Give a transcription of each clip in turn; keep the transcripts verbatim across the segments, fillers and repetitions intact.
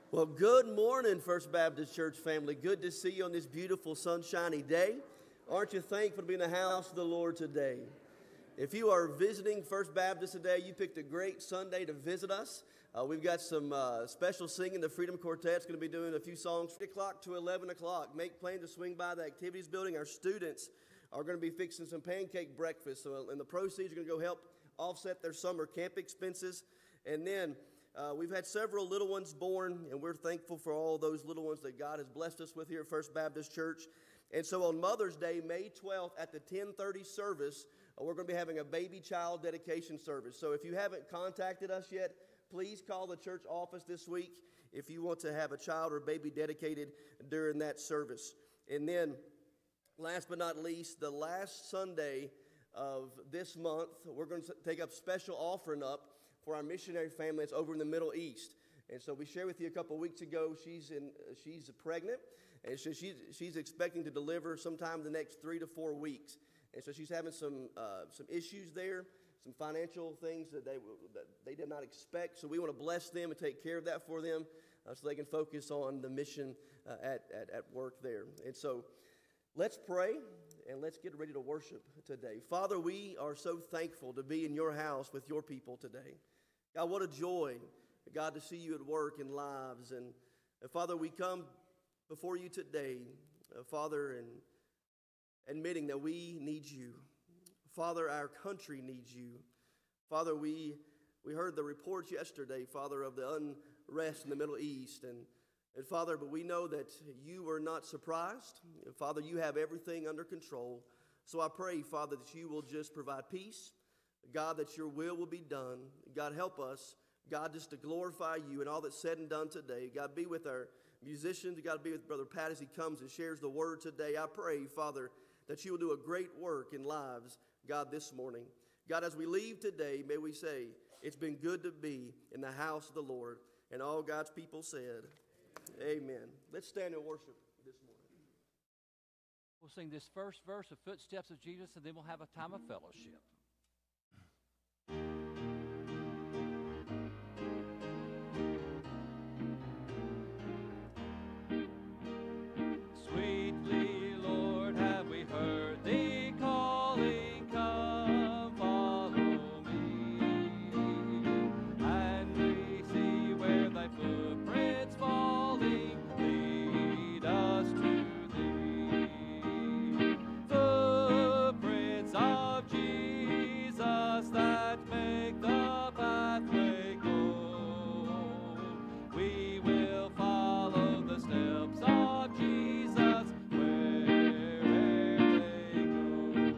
Well, good morning, First Baptist Church family. Good to see you on this beautiful, sunshiny day. Aren't you thankful to be in the house of the Lord today? If you are visiting First Baptist today, you picked a great Sunday to visit us. Uh, we've got some uh, special singing. The Freedom Quartet's going to be doing a few songs from eight o'clock to eleven o'clock. Make plans to swing by the activities building. Our students are going to be fixing some pancake breakfast, so, and the proceeds are going to go help offset their summer camp expenses. And then Uh, we've had several little ones born, and we're thankful for all those little ones that God has blessed us with here at First Baptist Church. And so on Mother's Day, May twelfth, at the ten thirty service, uh, we're going to be having a baby child dedication service. So if you haven't contacted us yet, please call the church office this week if you want to have a child or baby dedicated during that service. And then, last but not least, the last Sunday of this month, we're going to take up special offering up for our missionary family that's over in the Middle East. And so we shared with you a couple of weeks ago, she's in, uh, she's pregnant, and so she's, she's expecting to deliver sometime in the next three to four weeks. And so she's having some, uh, some issues there, some financial things that they, that they did not expect. So we want to bless them and take care of that for them uh, so they can focus on the mission uh, at, at, at work there. And so let's pray. And let's get ready to worship today. Father, we are so thankful to be in your house with your people today. God, what a joy, God, to see you at work in lives. And, and Father, we come before you today, uh, Father, and admitting that we need you. Father, our country needs you. Father, we, we heard the reports yesterday, Father, of the unrest in the Middle East. And And Father, but we know that you are not surprised. Father, you have everything under control. So I pray, Father, that you will just provide peace. God, that your will will be done. God, help us. God, just to glorify you and all that's said and done today. God, be with our musicians. God, be with Brother Pat as he comes and shares the word today. I pray, Father, that you will do a great work in lives, God, this morning. God, as we leave today, may we say, it's been good to be in the house of the Lord. And all God's people said, amen. Let's stand and worship this morning. We'll sing this first verse of Footsteps of Jesus, and then we'll have a time of fellowship. Sweetly, Lord, have we heard thee calling, come follow me, and we see where thy footprints fall. Lead us to thee. Footprints of Jesus that make the pathway glow. We will follow the steps of Jesus wherever they go.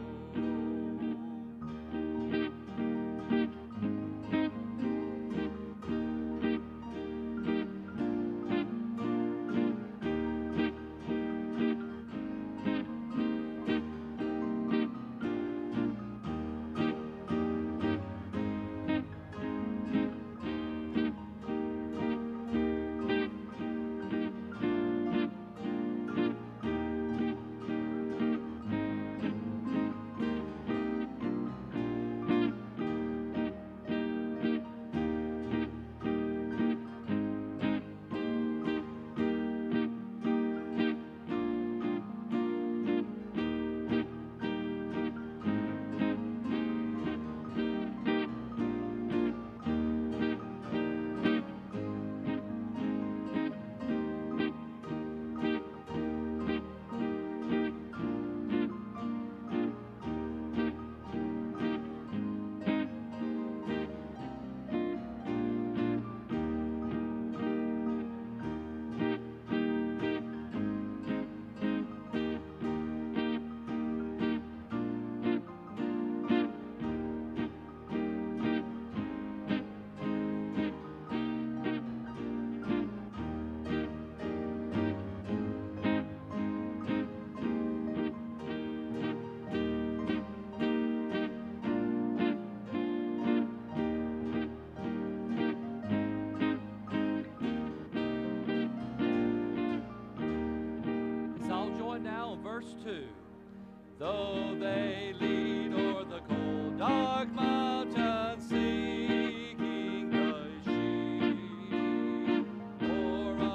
Verse two. Though they lead o'er the cold, dark mountains, seeking the sheep, or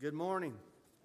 Good morning.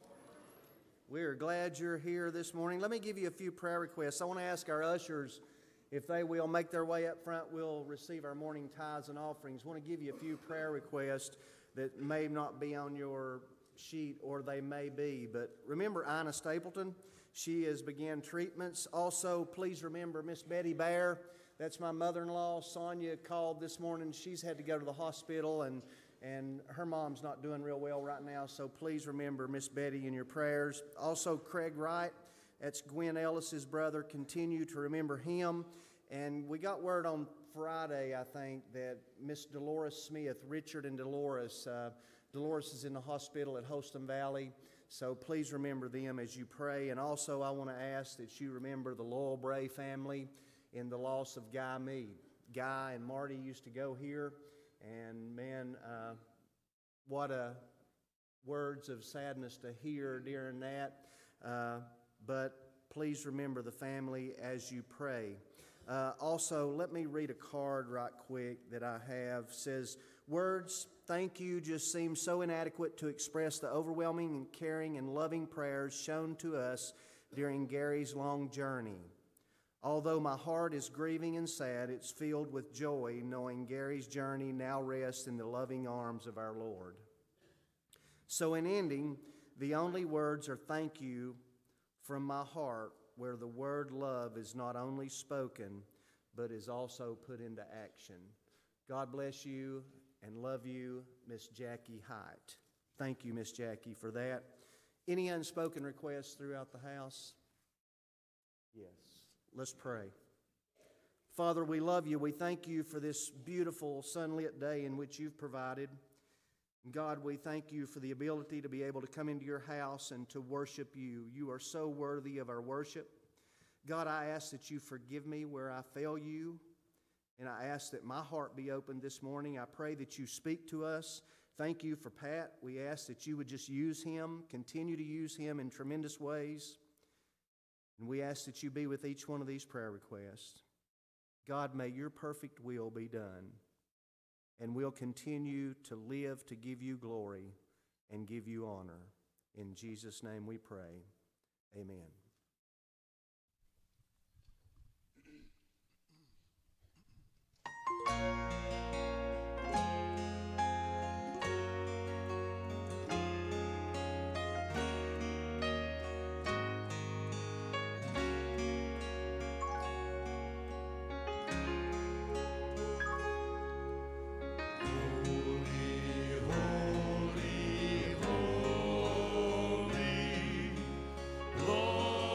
We are glad you're here this morning. Let me give you a few prayer requests. I want to ask our ushers if they will make their way up front. We'll receive our morning tithes and offerings. I want to give you a few prayer requests that may not be on your sheet, or they may be. But remember Ina Stapleton. She has began treatments. Also, please remember Miss Betty Bear. That's my mother-in-law. Sonia called this morning. She's had to go to the hospital, and And her mom's not doing real well right now, so please remember Miss Betty in your prayers. Also, Craig Wright, that's Gwen Ellis's brother. Continue to remember him. And we got word on Friday, I think, that Miss Dolores Smith, Richard and Dolores, uh, Dolores is in the hospital at Holston Valley, so please remember them as you pray. And also, I want to ask that you remember the Loyal Bray family in the loss of Guy Mead. Guy and Marty used to go here. And man, uh, what a words of sadness to hear during that. Uh, but please remember the family as you pray. Uh, also, let me read a card right quick that I have. It says, words, thank you, just seem so inadequate to express the overwhelming and caring and loving prayers shown to us during Gary's long journey. Although my heart is grieving and sad, it's filled with joy knowing Gary's journey now rests in the loving arms of our Lord. So in ending, the only words are thank you from my heart, where the word love is not only spoken, but is also put into action. God bless you and love you, Miss Jackie Height. Thank you, Miss Jackie, for that. Any unspoken requests throughout the house? Yes. Let's pray. Father, we love you. We thank you for this beautiful sunlit day in which you've provided. God, we thank you for the ability to be able to come into your house and to worship you. You are so worthy of our worship. God, I ask that you forgive me where I fail you, and I ask that my heart be opened this morning. I pray that you speak to us. Thank you for Pat. We ask that you would just use him, continue to use him in tremendous ways. And we ask that you be with each one of these prayer requests. God, may your perfect will be done. And we'll continue to live to give you glory and give you honor. In Jesus' name we pray. Amen. Holy, holy, Lord.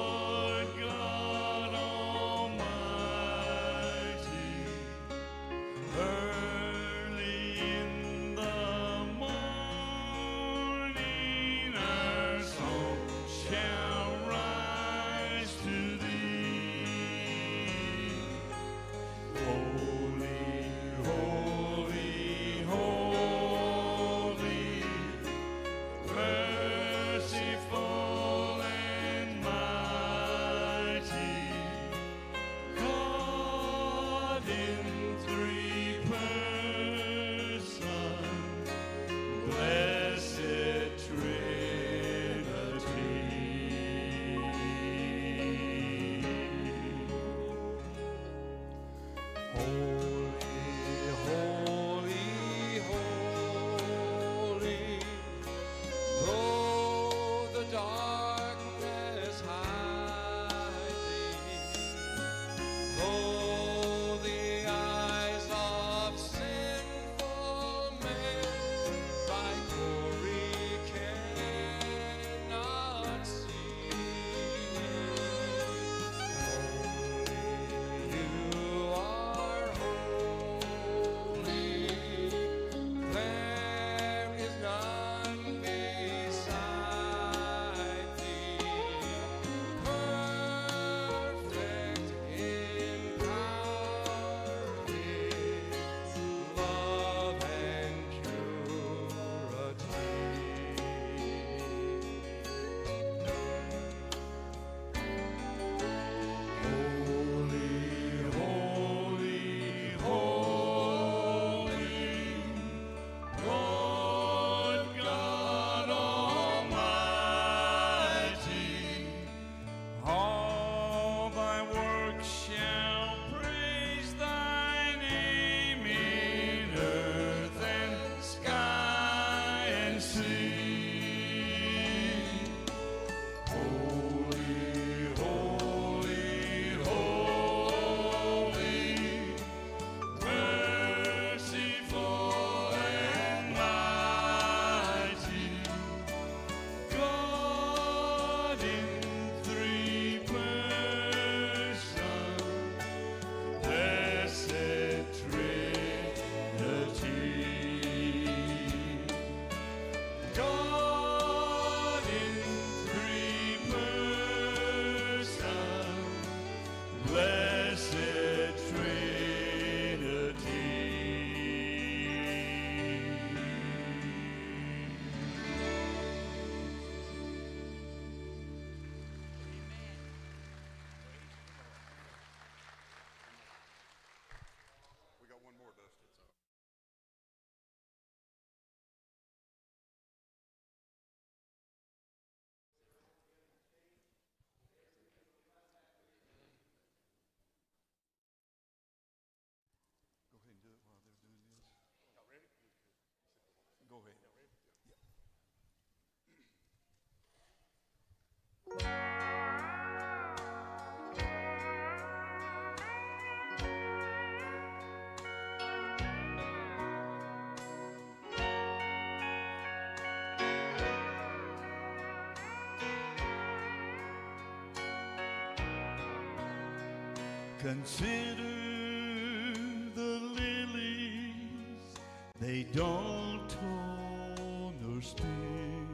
Consider the lilies, they don't toil nor spin.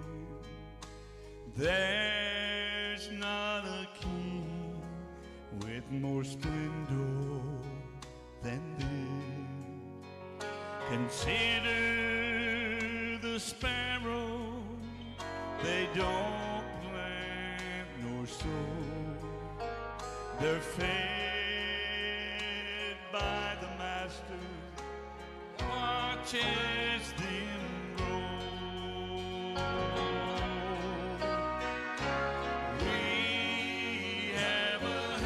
There's not a king with more splendor than this. Consider the sparrow, they don't plant nor sow. They're fed by the master, watches them grow. We have a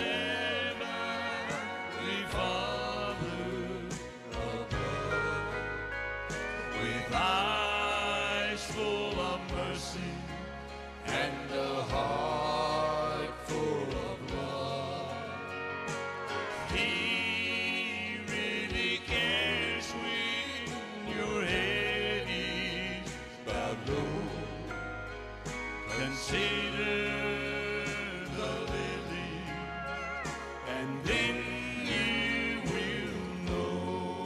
heavenly Father above, with eyes full of mercy and a heart full of love. He really cares when your head is bowed low. Consider the lily, and then you will know.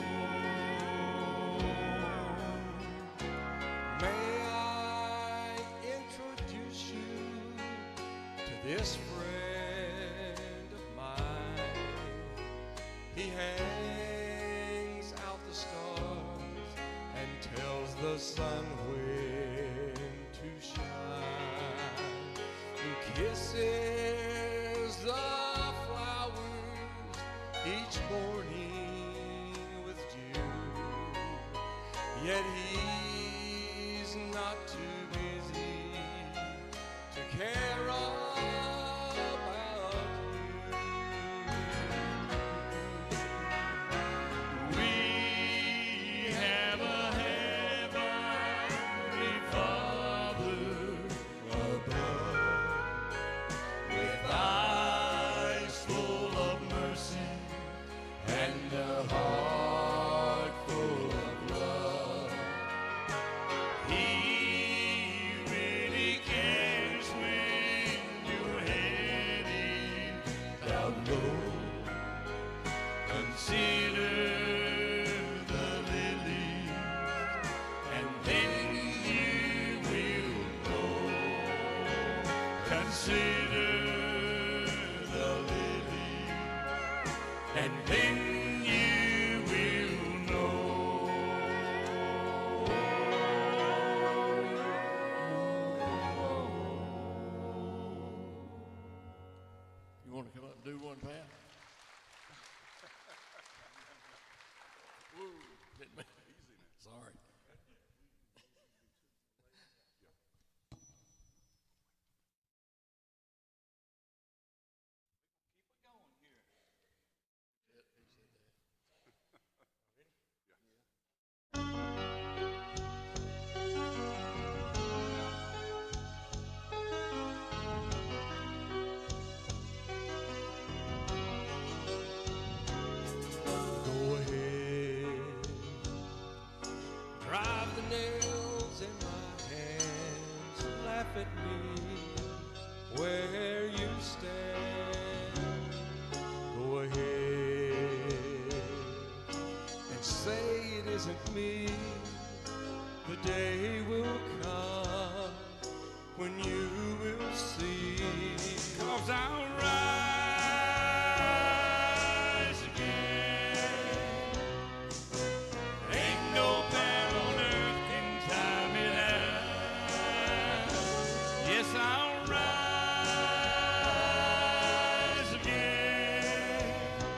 May I introduce you to this friend of mine? He hangs out the stars and tells the sun when to shine. He kisses the flowers each morning with dew. Yet he's not too busy to care about you. We have a heavenly Father above, with eyes full of mercy and a heart full of love. He really cares when your head is bowed low. Consider the lilies, and then you will know. Consider the lilies, and then you will know. You want to come up and do one, Pat? Woo, didn't make it easy now. Sorry. Keep it going here. He said that. Go ahead, drive the nails in my hands, laugh at me where you stand. Go ahead and say it isn't me. The day will come when you will see. 'Cause I'll rise again. Ain't no man on earth can tie me down. Yes, I'll rise again.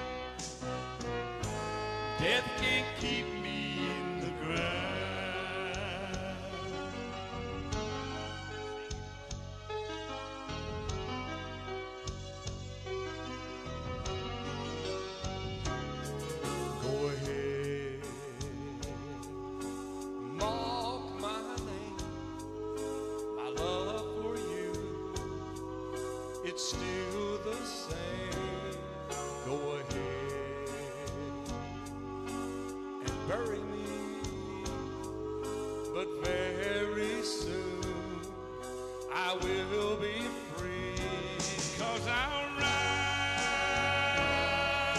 Death can't keep me in the ground. Go ahead, mark my name, my love for you, it's still the same. Go ahead and bury me, but very soon I will be free. 'Cause I'll rise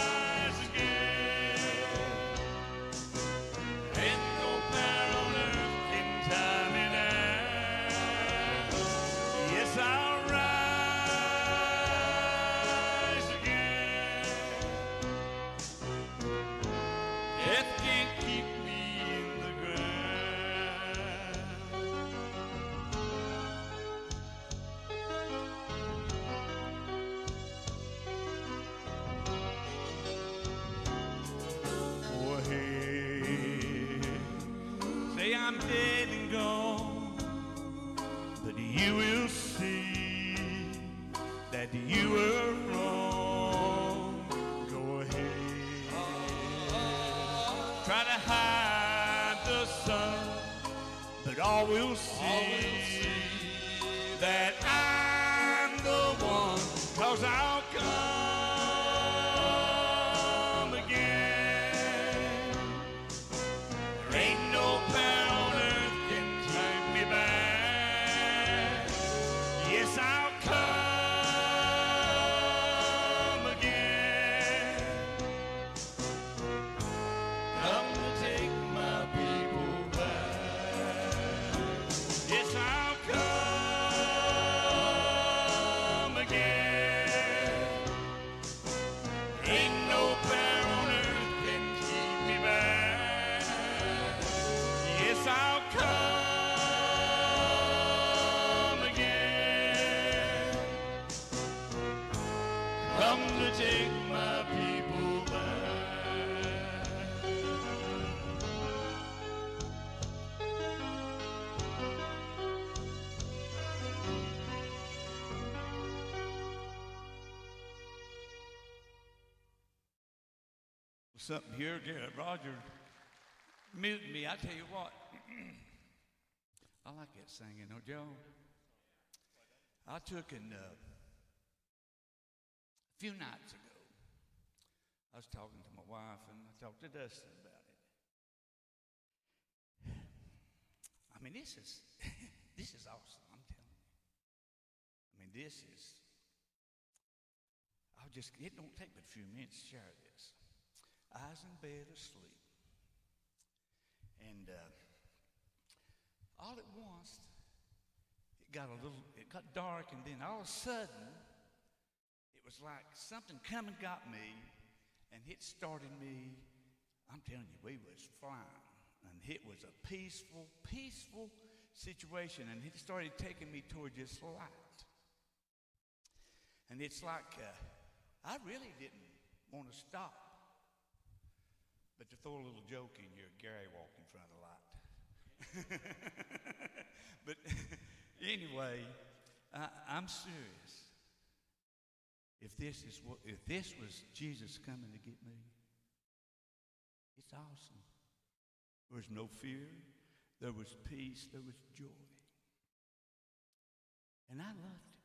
I'm dead and gone, but you will see that you were wrong. Go ahead, try to hide the sun, but all will see that I'm the one, 'cause I'll come again. There ain't no power on earth can take me back. Yes, I'll come again. Come to take my people back. Yes, I'll come again. Ain't no power on earth can keep me back. Yes, I'll come again. Come to take my people back. Something here, Garrett Roger, mute me. I tell you what, I like that singing, don't y'all? I took and uh, a few nights ago, I was talking to my wife and I talked to Dustin about it. I mean, this is this is awesome. I'm telling you. I mean, this is. I'll just. It don't take but a few minutes to share this. I was in bed asleep, and uh, all at once it got a little, it got dark, and then all of a sudden it was like something come and got me, and it started me. I'm telling you, we was flying, and it was a peaceful, peaceful situation, and it started taking me toward this light, and it's like uh, I really didn't want to stop. But to throw a little joke in here, Gary walked in front of the light. But anyway, I, I'm serious. If this is what, if this was Jesus coming to get me, it's awesome. There was no fear, there was peace, there was joy, and I loved it.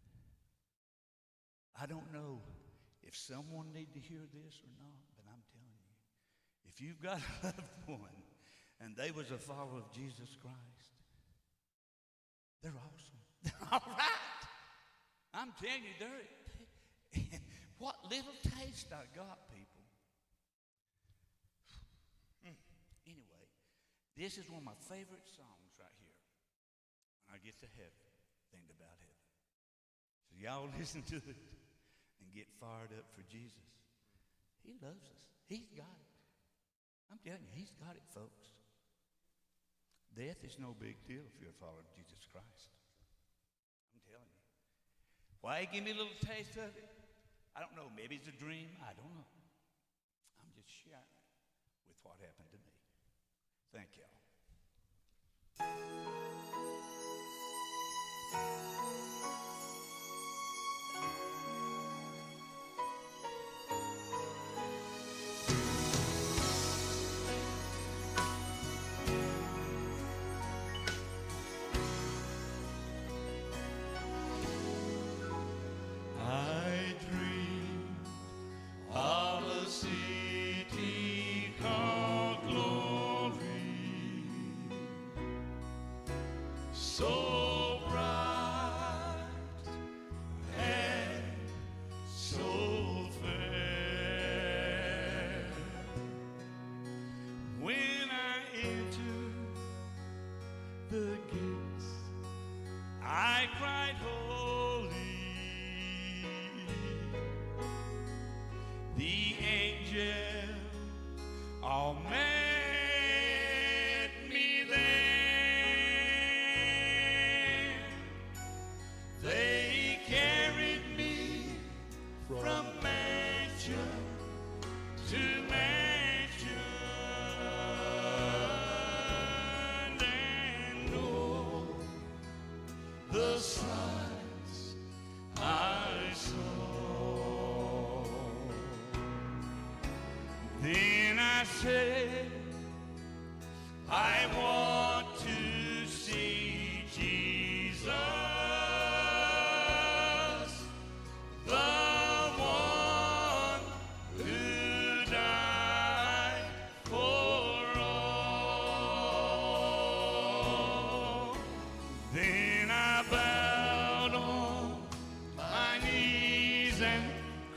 I don't know if someone need to hear this or not, but I'm telling you. If you've got a loved one and they was a follower of Jesus Christ, they're awesome. They're all right. I'm telling you, they're what little taste I got, people. Anyway, this is one of my favorite songs right here. When I get to heaven, think about heaven. So y'all listen to it and get fired up for Jesus. He loves us. He's got it. I'm telling you, he's got it, folks. Death is no big deal if you're a follower of Jesus Christ. I'm telling you. Why give me a little taste of it? I don't know. Maybe it's a dream. I don't know. I'm just sharing with what happened to me. Thank y'all. I dream of a city called glory, so bright and so fair. When I enter the gates, I cried holy. The angel all met me there. They carried me from mansion to mansion.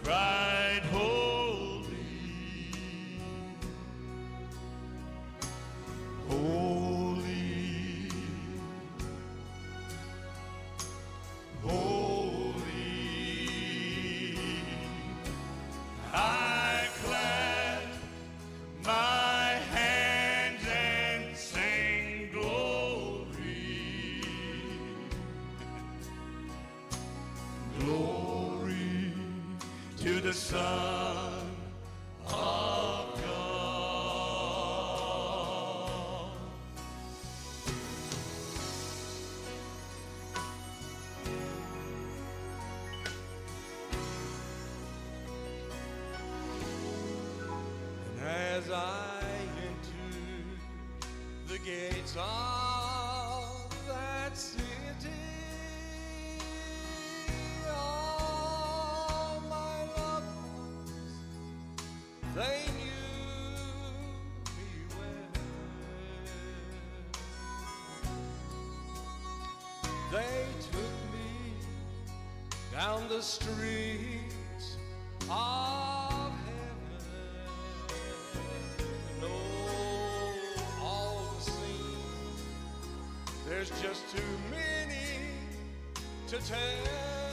cried, holy, holy, holy. I clapped my hands and sang glory, glory to the Son of God. And as I entered the gates of that city, all my loved ones, they knew me well. They took me down the streets of heaven. And oh, all the scenes, there's just too many to tell.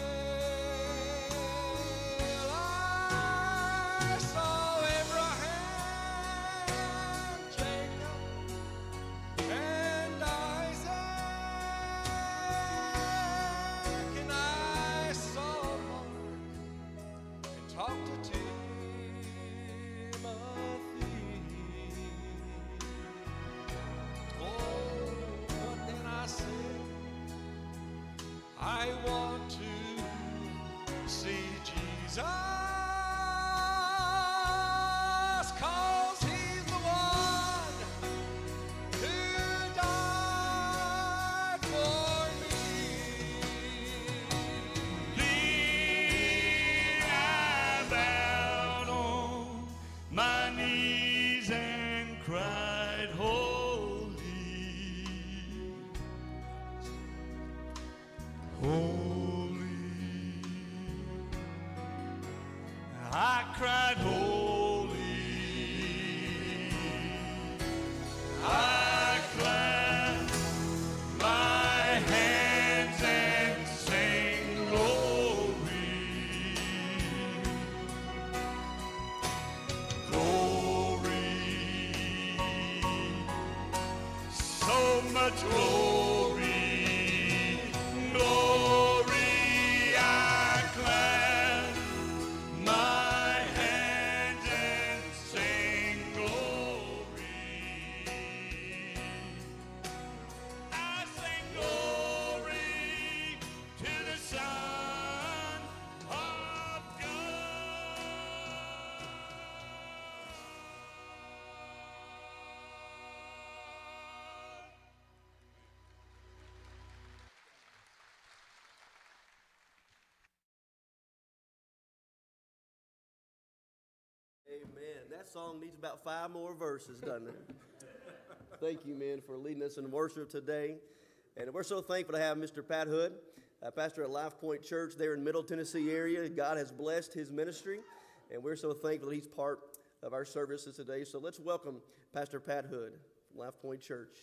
I saw Abraham, Jacob, and Isaac, and I saw Mark and talked to Timothy. Oh, but then I said, I want to see Jesus, 'cause he's the one who died for me. Then I bowed on my knees and cried, holy, holy. I cried, holy. I clapped my hands and sang glory, glory, so much glory, glory. I clapped my hands and sang glory. I sing glory to the Son of God. Amen. That song needs about five more verses, doesn't it? Thank you, men, for leading us in worship today. And we're so thankful to have Mister Pat Hood, uh, pastor at Life Point Church there in Middle Tennessee area. God has blessed his ministry, and we're so thankful that he's part of our services today. So let's welcome Pastor Pat Hood from Life Point Church.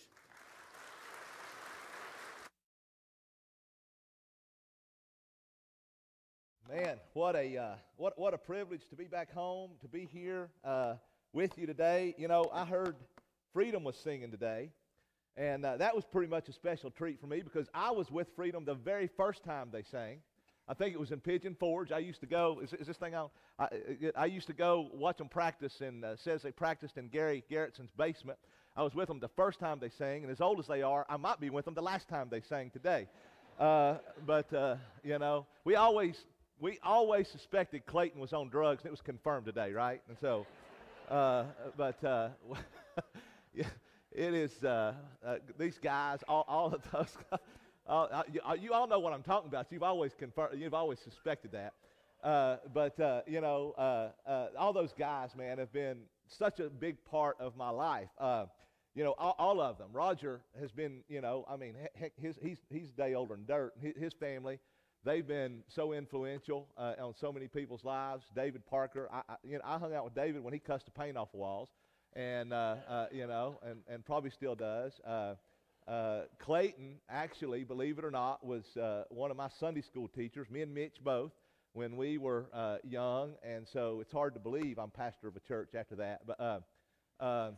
Man, what a uh, what what a privilege to be back home, to be here uh, with you today. You know, I heard Freedom was singing today, and uh, that was pretty much a special treat for me because I was with Freedom the very first time they sang. I think it was in Pigeon Forge. I used to go. Is, is this thing on? I, I used to go watch them practice, and uh, says they practiced in Gary Garrettson's basement. I was with them the first time they sang, and as old as they are, I might be with them the last time they sang today. Uh, but uh, you know, we always. We always suspected Clayton was on drugs, and it was confirmed today, right? And so, uh, but uh, it is uh, uh, these guys, all, all of those. all, uh, you, you all know what I'm talking about. You've always confirmed. You've always suspected that. Uh, but uh, you know, uh, uh, all those guys, man, have been such a big part of my life. Uh, you know, all, all of them. Roger has been, you know, I mean, heck, his, he's he's a day older than dirt. His, his family. they've been so influential uh, on so many people's lives. David Parker, I, I, you know, I hung out with David when he cussed the paint off the walls, and uh, uh, you know, and, and probably still does. Uh, uh, Clayton, actually, believe it or not, was uh, one of my Sunday school teachers. Me and Mitch both, when we were uh, young, and so it's hard to believe I'm pastor of a church after that. But uh, uh,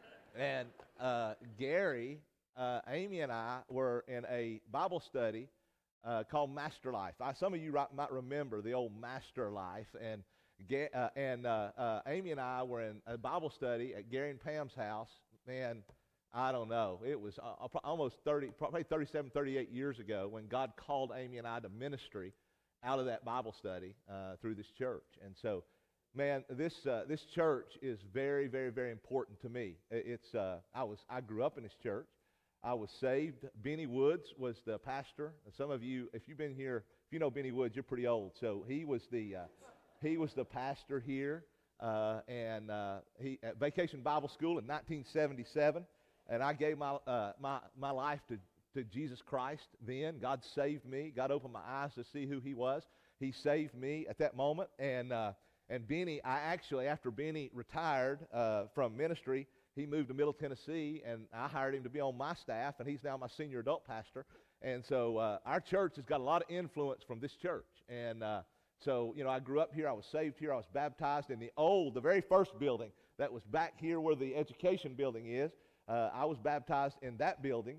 and uh, Gary, uh, Amy, and I were in a Bible study uh, called Master Life. I, some of you right, might remember the old Master Life, and uh, and uh, uh, Amy and I were in a Bible study at Gary and Pam's house. Man, I don't know. It was uh, almost thirty, probably thirty-seven, thirty-eight years ago when God called Amy and I to ministry out of that Bible study uh, through this church. And so, man, this uh, this church is very, very, very important to me. It's uh, I was I grew up in this church. I was saved. Benny Woods was the pastor. Some of you, if you've been here, if you know Benny Woods, you're pretty old. So he was the uh, he was the pastor here, uh, and uh, he at Vacation Bible School in nineteen seventy-seven. And I gave my uh, my my life to to Jesus Christ then. God saved me. God opened my eyes to see who He was. He saved me at that moment. And uh, and Benny, I actually, after Benny retired uh, from ministry, he moved to Middle Tennessee, and I hired him to be on my staff, and he's now my senior adult pastor. And so uh, our church has got a lot of influence from this church. And uh, so, you know, I grew up here. I was saved here. I was baptized in the old, the very first building that was back here where the education building is. Uh, I was baptized in that building.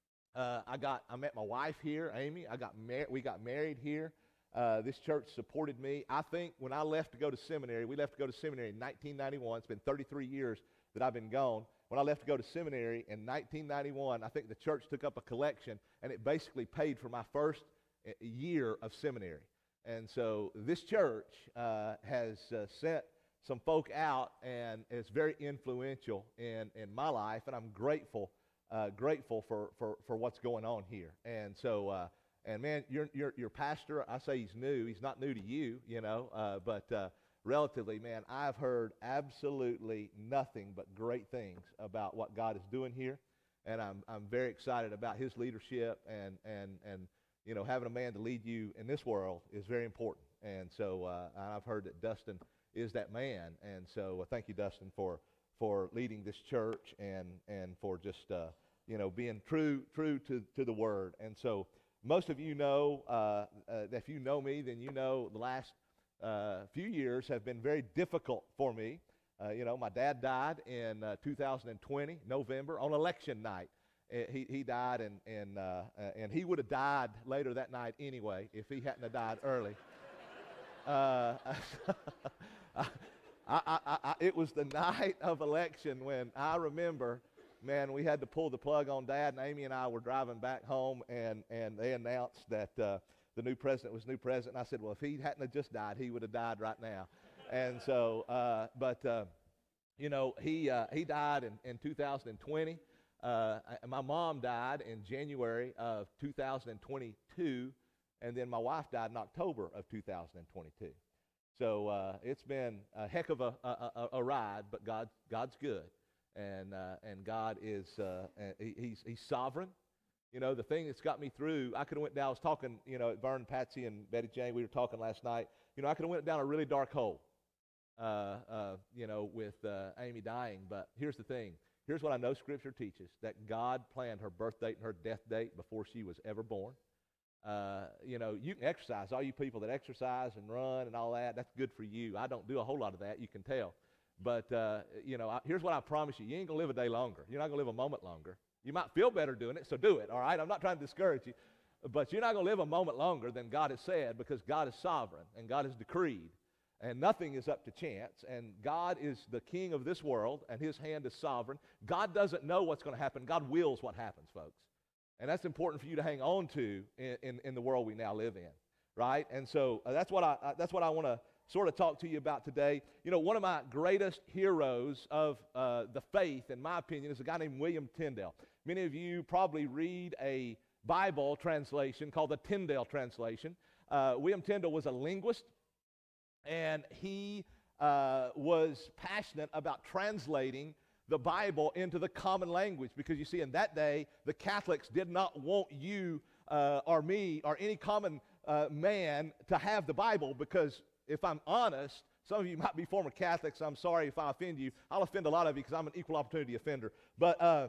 Uh, I got, I met my wife here, Amy. I got mar- we got married here. Uh, this church supported me. I think when I left to go to seminary, we left to go to seminary in nineteen ninety-one. It's been thirty-three years that I've been gone. When I left to go to seminary in nineteen ninety-one, I think the church took up a collection, and it basically paid for my first year of seminary. And so this church uh, has uh, sent some folk out, and it's very influential in, in my life, and I'm grateful, uh, grateful for, for, for what's going on here. And so, uh, and man, your your your pastor, I say he's new. He's not new to you, you know, uh, but uh, relatively, man, I've heard absolutely nothing but great things about what God is doing here, and I'm I'm very excited about His leadership, and and and you know, having a man to lead you in this world is very important. And so, uh, I've heard that Dustin is that man, and so uh, thank you, Dustin, for for leading this church, and and for just uh, you know, being true true to to the Word. And so most of you know, uh, uh, if you know me, then you know the last uh, few years have been very difficult for me. Uh, you know, my dad died in uh, two thousand twenty, November, on election night. Uh, he he died, and and uh, uh, and he would have died later that night anyway if he hadn't have died early. Uh, I, I, I, I, it was the night of election when I remember, man, we had to pull the plug on Dad, and Amy and I were driving back home, and, and they announced that uh, the new president was new president. And I said, well, if he hadn't have just died, he would have died right now. And so, uh, but, uh, you know, he uh, he died in, in two thousand twenty. Uh, my mom died in January of two thousand twenty-two, and then my wife died in October of two thousand twenty-two. So uh, it's been a heck of a, a, a ride, but God, God's good, and uh, and God is uh, he, he's he's sovereign. You know, the thing that's got me through, I could have went down. I was talking, you know, Vern, Patsy, and Betty Jane. We were talking last night. You know, I could have went down a really dark hole, uh, uh, you know, with uh, Amy dying. But here's the thing. Here's what I know Scripture teaches: that God planned her birth date and her death date before she was ever born. Uh, you know, you can exercise. All you people that exercise and run and all that, that's good for you. I don't do a whole lot of that, you can tell. But, uh, you know, I, here's what I promise you. You ain't going to live a day longer. You're not going to live a moment longer. You might feel better doing it, so do it, all right? I'm not trying to discourage you. But you're not going to live a moment longer than God has said, because God is sovereign and God has decreed. And nothing is up to chance. And God is the king of this world, and His hand is sovereign. God doesn't know what's going to happen. God wills what happens, folks. And that's important for you to hang on to in, in, in the world we now live in, right? And so uh, that's what I uh, that's what I want to sort of talk to you about today. You know, one of my greatest heroes of uh, the faith, in my opinion, is a guy named William Tyndale. Many of you probably read a Bible translation called the Tyndale translation. Uh, William Tyndale was a linguist, and he uh, was passionate about translating the Bible into the common language, because you see, in that day, the Catholics did not want you uh, or me or any common uh, man to have the Bible, because if I'm honest, some of you might be former Catholics. I'm sorry if I offend you. I'll offend a lot of you because I'm an equal opportunity offender. But uh,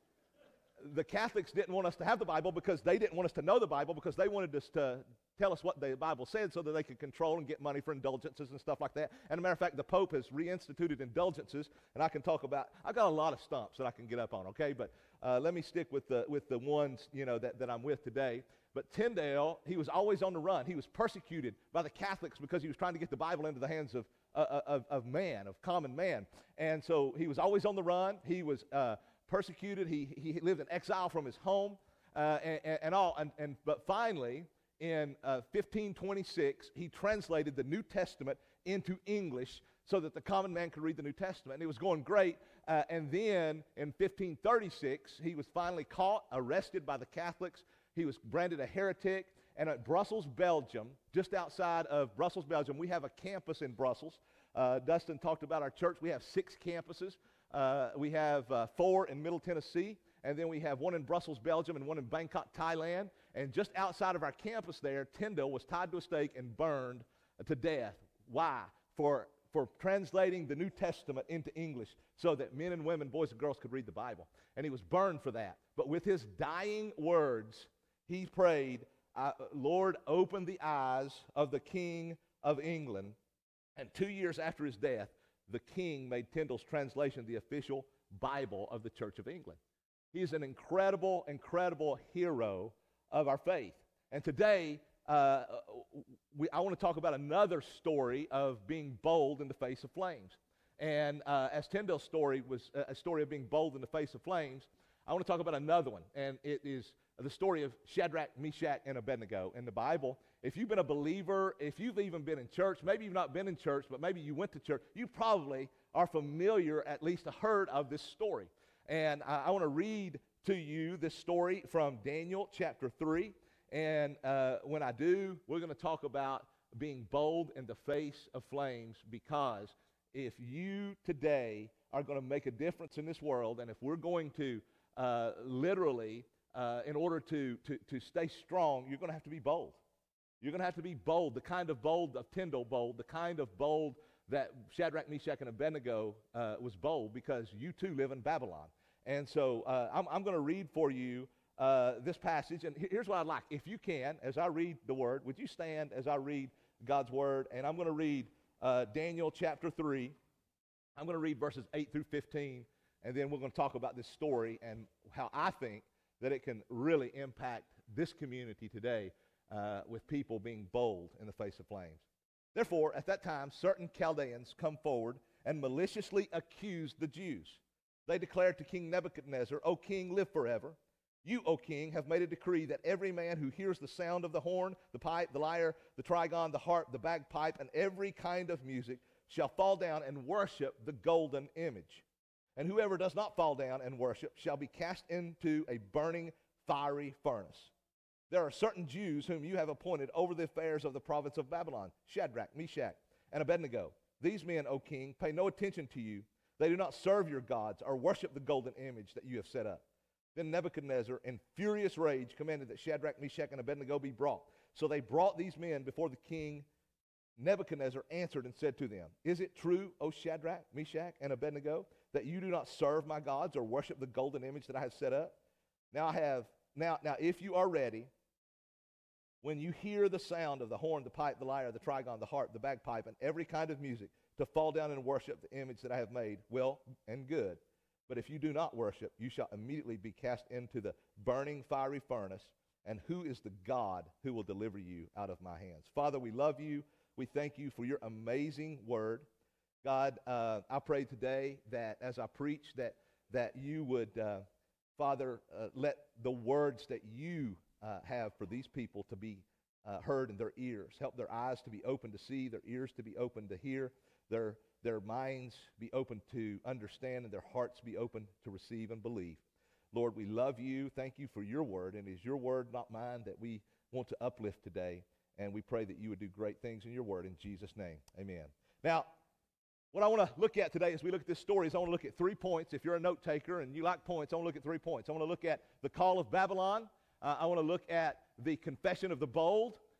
the Catholics didn't want us to have the Bible because they didn't want us to know the Bible, because they wanted us to tell us what the Bible said so that they could control and get money for indulgences and stuff like that. And as a matter of fact, the Pope has reinstituted indulgences, and I can talk about, I've got a lot of stumps that I can get up on, okay? But uh, let me stick with the, with the ones, you know, that, that I'm with today. But Tyndale, he was always on the run. He was persecuted by the Catholics because he was trying to get the Bible into the hands of, uh, of, of man, of common man. And so he was always on the run. He was uh, persecuted. He, he lived in exile from his home uh, and, and all. And, and, but finally, in uh, fifteen twenty-six, he translated the New Testament into English so that the common man could read the New Testament. And it was going great. Uh, and then in fifteen thirty-six, he was finally caught, arrested by the Catholics. He was branded a heretic. And at Brussels, Belgium, just outside of Brussels, Belgium, we have a campus in Brussels. Uh, Dustin talked about our church. We have six campuses. Uh, we have uh, four in Middle Tennessee. And then we have one in Brussels, Belgium, and one in Bangkok, Thailand. And just outside of our campus there, Tyndale was tied to a stake and burned to death. Why? For, for translating the New Testament into English so that men and women, boys and girls could read the Bible. And he was burned for that. But with his dying words, he prayed, uh, Lord, open the eyes of the King of England. And two years after his death, the king made Tyndale's translation the official Bible of the Church of England. He's an incredible, incredible hero of our faith. And today, uh, we, I want to talk about another story of being bold in the face of flames. And uh, as Tyndale's story was a story of being bold in the face of flames, I want to talk about another one. And it is the story of Shadrach, Meshach, and Abednego in the Bible. If you've been a believer, if you've even been in church, maybe you've not been in church, but maybe you went to church, you probably are familiar, at least heard of this story. And I, I want to read to you this story from Daniel chapter three. And uh, when I do, we're going to talk about being bold in the face of flames, because if you today are going to make a difference in this world, and if we're going to uh, literally, uh, in order to, to, to stay strong, you're going to have to be bold. You're going to have to be bold, the kind of bold of Tyndale bold, the kind of bold that Shadrach, Meshach, and Abednego uh, was bold, because you too live in Babylon. And so uh, I'm, I'm going to read for you uh, this passage. And here's what I'd like. If you can, as I read the word, would you stand as I read God's word? And I'm going to read uh, Daniel chapter three. I'm going to read verses eight through fifteen. And then we're going to talk about this story and how I think that it can really impact this community today uh, with people being bold in the face of flames. Therefore, at that time, certain Chaldeans come forward and maliciously accused the Jews. They declared to King Nebuchadnezzar, O king, live forever. You, O king, have made a decree that every man who hears the sound of the horn, the pipe, the lyre, the trigon, the harp, the bagpipe, and every kind of music shall fall down and worship the golden image. And whoever does not fall down and worship shall be cast into a burning, fiery furnace. There are certain Jews whom you have appointed over the affairs of the province of Babylon, Shadrach, Meshach, and Abednego. These men, O king, pay no attention to you. They do not serve your gods or worship the golden image that you have set up. Then Nebuchadnezzar, in furious rage, commanded that Shadrach, Meshach, and Abednego be brought. So they brought these men before the king. Nebuchadnezzar answered and said to them, Is it true, O Shadrach, Meshach, and Abednego, that you do not serve my gods or worship the golden image that I have set up? Now I have, now, now if you are ready, when you hear the sound of the horn, the pipe, the lyre, the trigon, the harp, the bagpipe, and every kind of music, to fall down and worship the image that I have made, well and good. But if you do not worship, you shall immediately be cast into the burning fiery furnace. And who is the God who will deliver you out of my hands? Father, we love you. We thank you for your amazing word. God, uh, I pray today that as I preach, that, that you would, uh, Father, uh, let the words that you uh, have for these people to be uh, heard in their ears. Help their eyes to be open to see, their ears to be open to hear, their, their minds be open to understand, and their hearts be open to receive and believe. Lord, we love you. Thank you for your word, and it is your word, not mine, that we want to uplift today. And we pray that you would do great things in your word in Jesus' name. Amen. Now, what I want to look at today as we look at this story is I want to look at three points. If you're a note taker and you like points, I want to look at three points. I want to look at the call of Babylon. Uh, I want to look at the confession of the bold.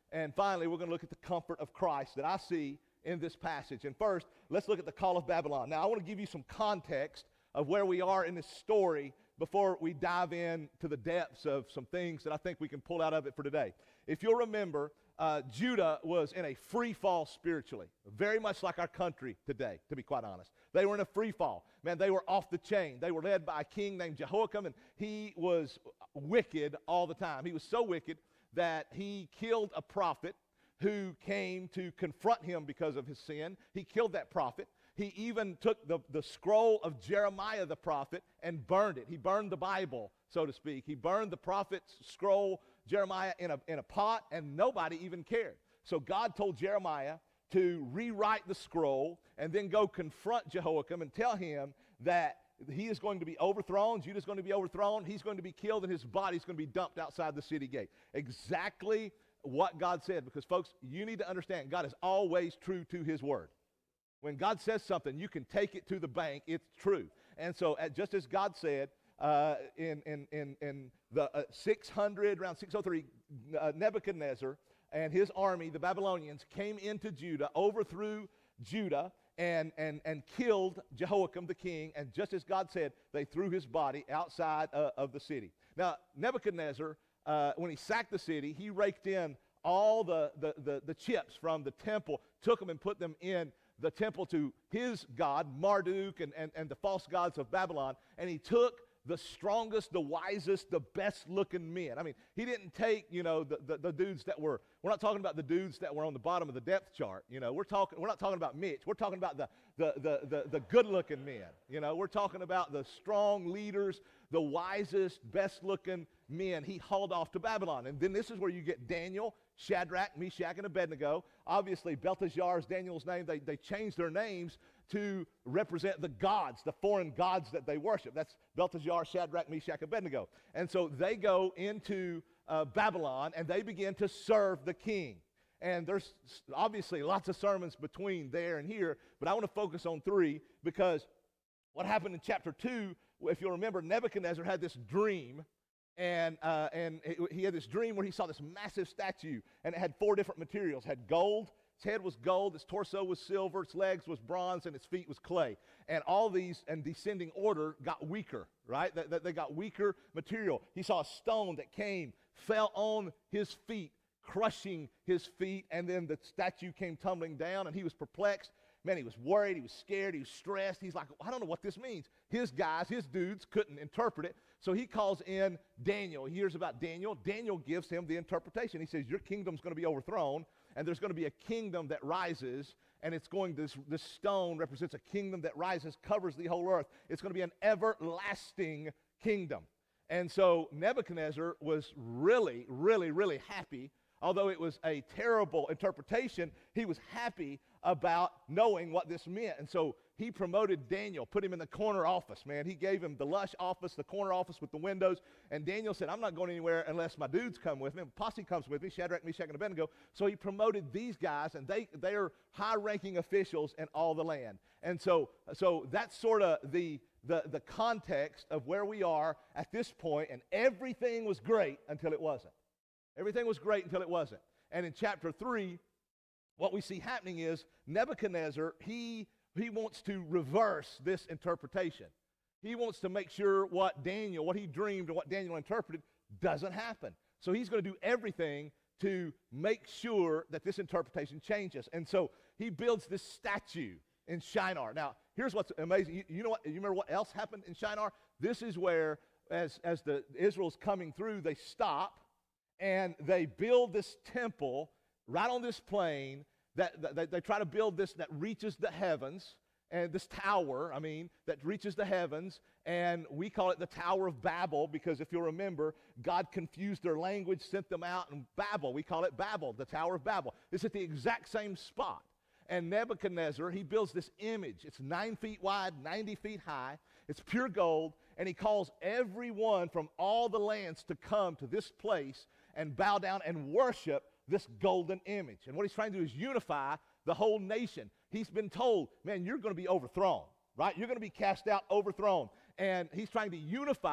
And finally, we're going to look at the comfort of Christ that I see in this passage. And first, let's look at the call of Babylon. Now, I want to give you some context of where we are in this story before we dive in to the depths of some things that I think we can pull out of it for today. If you'll remember, uh, Judah was in a free fall spiritually, very much like our country today, to be quite honest. They were in a free fall. Man, they were off the chain. They were led by a king named Jehoiakim, and he was wicked all the time. He was so wicked that he killed a prophet who came to confront him because of his sin. He killed that prophet. He even took the, the scroll of Jeremiah the prophet and burned it. He burned the Bible, so to speak. He burned the prophet's scroll, Jeremiah, in a, in a pot, and nobody even cared. So God told Jeremiah to rewrite the scroll and then go confront Jehoiakim and tell him that he is going to be overthrown, Judah is going to be overthrown, he's going to be killed, and his body is going to be dumped outside the city gate. Exactly what God said, because folks, you need to understand, God is always true to his word. When God says something, you can take it to the bank, it's true. And so, uh, just as God said, uh, in, in, in, in the uh, six hundred, around six oh three, uh, Nebuchadnezzar and his army, the Babylonians, came into Judah, overthrew Judah, and, and, and killed Jehoiakim the king, and just as God said, they threw his body outside uh, of the city. Now, Nebuchadnezzar, uh, when he sacked the city, he raked in all the, the, the, the chips from the temple, took them and put them in the temple to his god, Marduk, and, and, and the false gods of Babylon, and he took the strongest, the wisest, the best-looking men. I mean, he didn't take, you know, the, the, the dudes that were, we're not talking about the dudes that were on the bottom of the depth chart, you know, we're talking, we're not talking about Mitch, we're talking about the, the, the, the, the good-looking men, you know, we're talking about the strong leaders, the wisest, best-looking men he hauled off to Babylon. And then this is where you get Daniel, Shadrach, Meshach, and Abednego. Obviously, Belteshazzar is Daniel's name. They, they changed their names to represent the gods, the foreign gods that they worship. That's Belteshazzar, Shadrach, Meshach, Abednego. And so they go into uh, Babylon, and they begin to serve the king. And there's obviously lots of sermons between there and here, but I want to focus on three, because what happened in chapter two, if you'll remember, Nebuchadnezzar had this dream, and uh, and it, he had this dream where he saw this massive statue, and it had four different materials. It had gold, its head was gold, its torso was silver, its legs was bronze, and its feet was clay. And all these, in descending order, got weaker, right? They, they, they got weaker material. He saw a stone that came, fell on his feet, crushing his feet, and then the statue came tumbling down, and he was perplexed. Man, he was worried, he was scared, he was stressed. He's like, I don't know what this means. His guys, his dudes couldn't interpret it, so he calls in Daniel. He hears about Daniel. Daniel gives him the interpretation. He says, your kingdom's going to be overthrown, and there's going to be a kingdom that rises, and it's going, this, this stone represents a kingdom that rises, covers the whole earth. It's going to be an everlasting kingdom. And so Nebuchadnezzar was really, really, really happy. Although it was a terrible interpretation, he was happy about knowing what this meant. And so he promoted Daniel, put him in the corner office, man. He gave him the lush office, the corner office with the windows. And Daniel said, I'm not going anywhere unless my dudes come with me. Posse comes with me, Shadrach, Meshach, and Abednego. So he promoted these guys, and they, they are high-ranking officials in all the land. And so, so that's sort of the, the, the context of where we are at this point, and everything was great until it wasn't. Everything was great until it wasn't. And in chapter three, what we see happening is Nebuchadnezzar, he, he wants to reverse this interpretation. He wants to make sure what Daniel, what he dreamed and what Daniel interpreted doesn't happen. So he's going to do everything to make sure that this interpretation changes. And so he builds this statue in Shinar. Now, here's what's amazing. You, you know what? You remember what else happened in Shinar? This is where, as, as the Israel's coming through, they stop, and they build this temple right on this plain that, that, that they try to build this that reaches the heavens, and this tower, I mean, that reaches the heavens, and we call it the Tower of Babel, because if you'll remember, God confused their language, sent them out, and Babel, we call it Babel, the Tower of Babel. It's at the exact same spot. And Nebuchadnezzar, he builds this image. It's nine feet wide, ninety feet high. It's pure gold, and he calls everyone from all the lands to come to this place and bow down and worship this golden image. And what he's trying to do is unify the whole nation. He's been told, man, you're going to be overthrown, right? You're going to be cast out, overthrown. And he's trying to unify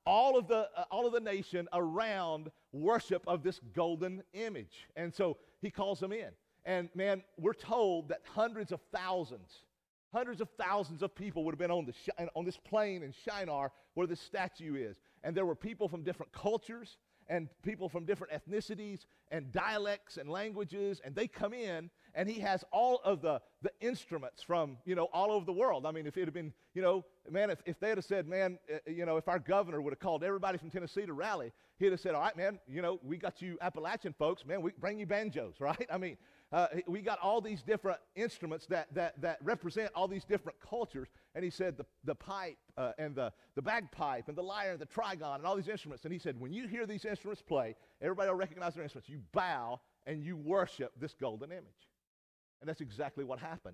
all of the uh, all of the nation around worship of this golden image. And so he calls them in. And man, we're told that hundreds of thousands, hundreds of thousands of people would have been on the Shi- on this plain in Shinar where this statue is. And there were people from different cultures and people from different ethnicities and dialects and languages, and they come in, and he has all of the, the instruments from, you know, all over the world. I mean, if it had been, you know, man, if, if they had said, man, uh, you know, if our governor would have called everybody from Tennessee to rally, he'd have said, all right, man, you know, we got you Appalachian folks, man, we bring you banjos, right? I mean, uh, we got all these different instruments that, that, that represent all these different cultures, and he said the, the pipe uh, and the, the bagpipe and the lyre and the trigon and all these instruments, and he said, when you hear these instruments play, everybody will recognize their instruments. You bow and you worship this golden image. And that's exactly what happened.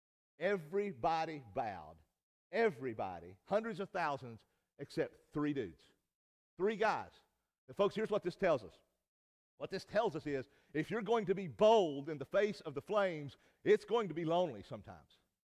Everybody bowed. Everybody, hundreds of thousands, except three dudes. Three guys. And folks, here's what this tells us. What this tells us is, if you're going to be bold in the face of the flames, it's going to be lonely sometimes.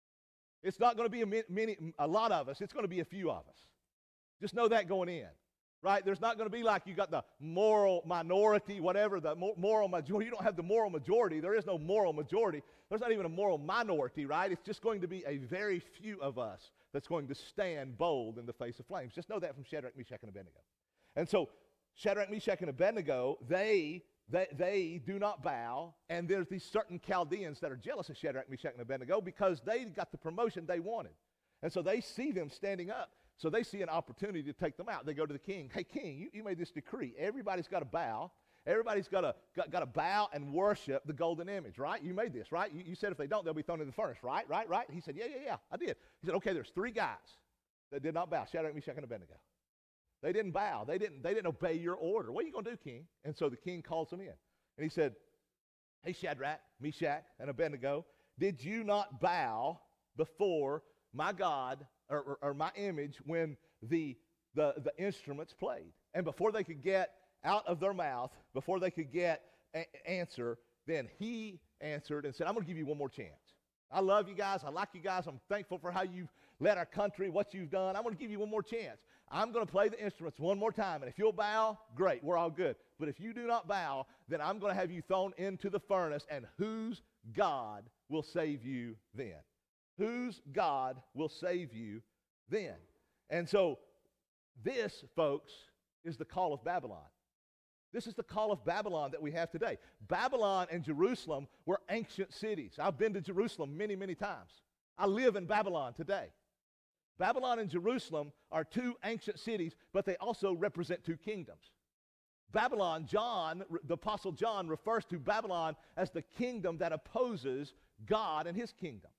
It's not going to be a, many, a lot of us. It's going to be a few of us. Just know that going in. Right? There's not going to be like you got the moral minority, whatever, the moral majority. You don't have the moral majority. There is no moral majority. There's not even a moral minority, right? It's just going to be a very few of us that's going to stand bold in the face of flames. Just know that from Shadrach, Meshach, and Abednego. And so Shadrach, Meshach, and Abednego, they, they, they do not bow, and there's these certain Chaldeans that are jealous of Shadrach, Meshach, and Abednego because they got the promotion they wanted. And so they see them standing up. So they see an opportunity to take them out. They go to the king. Hey, king, you, you made this decree. Everybody's got to bow. Everybody's got to got, got to bow and worship the golden image, right? You made this, right? You, you said if they don't, they'll be thrown in the furnace, right? Right? Right? He said, yeah, yeah, yeah, I did. He said, okay, there's three guys that did not bow, Shadrach, Meshach, and Abednego. They didn't bow. They didn't, they didn't obey your order. What are you going to do, king? And so the king calls them in. And he said, hey, Shadrach, Meshach, and Abednego, did you not bow before my God or, or, or my image when the, the, the instruments played? And before they could get out of their mouth, before they could get an answer, then he answered and said, I'm going to give you one more chance. I love you guys. I like you guys. I'm thankful for how you've led our country, what you've done. I'm going to give you one more chance. I'm going to play the instruments one more time, and if you'll bow, great, we're all good. But if you do not bow, then I'm going to have you thrown into the furnace, and whose God will save you then? Whose God will save you then? And so this, folks, is the call of Babylon. This is the call of Babylon that we have today. Babylon and Jerusalem were ancient cities. I've been to Jerusalem many, many times. I live in Babylon today. Babylon and Jerusalem are two ancient cities, but they also represent two kingdoms. Babylon, John, the Apostle John, refers to Babylon as the kingdom that opposes God and his kingdom.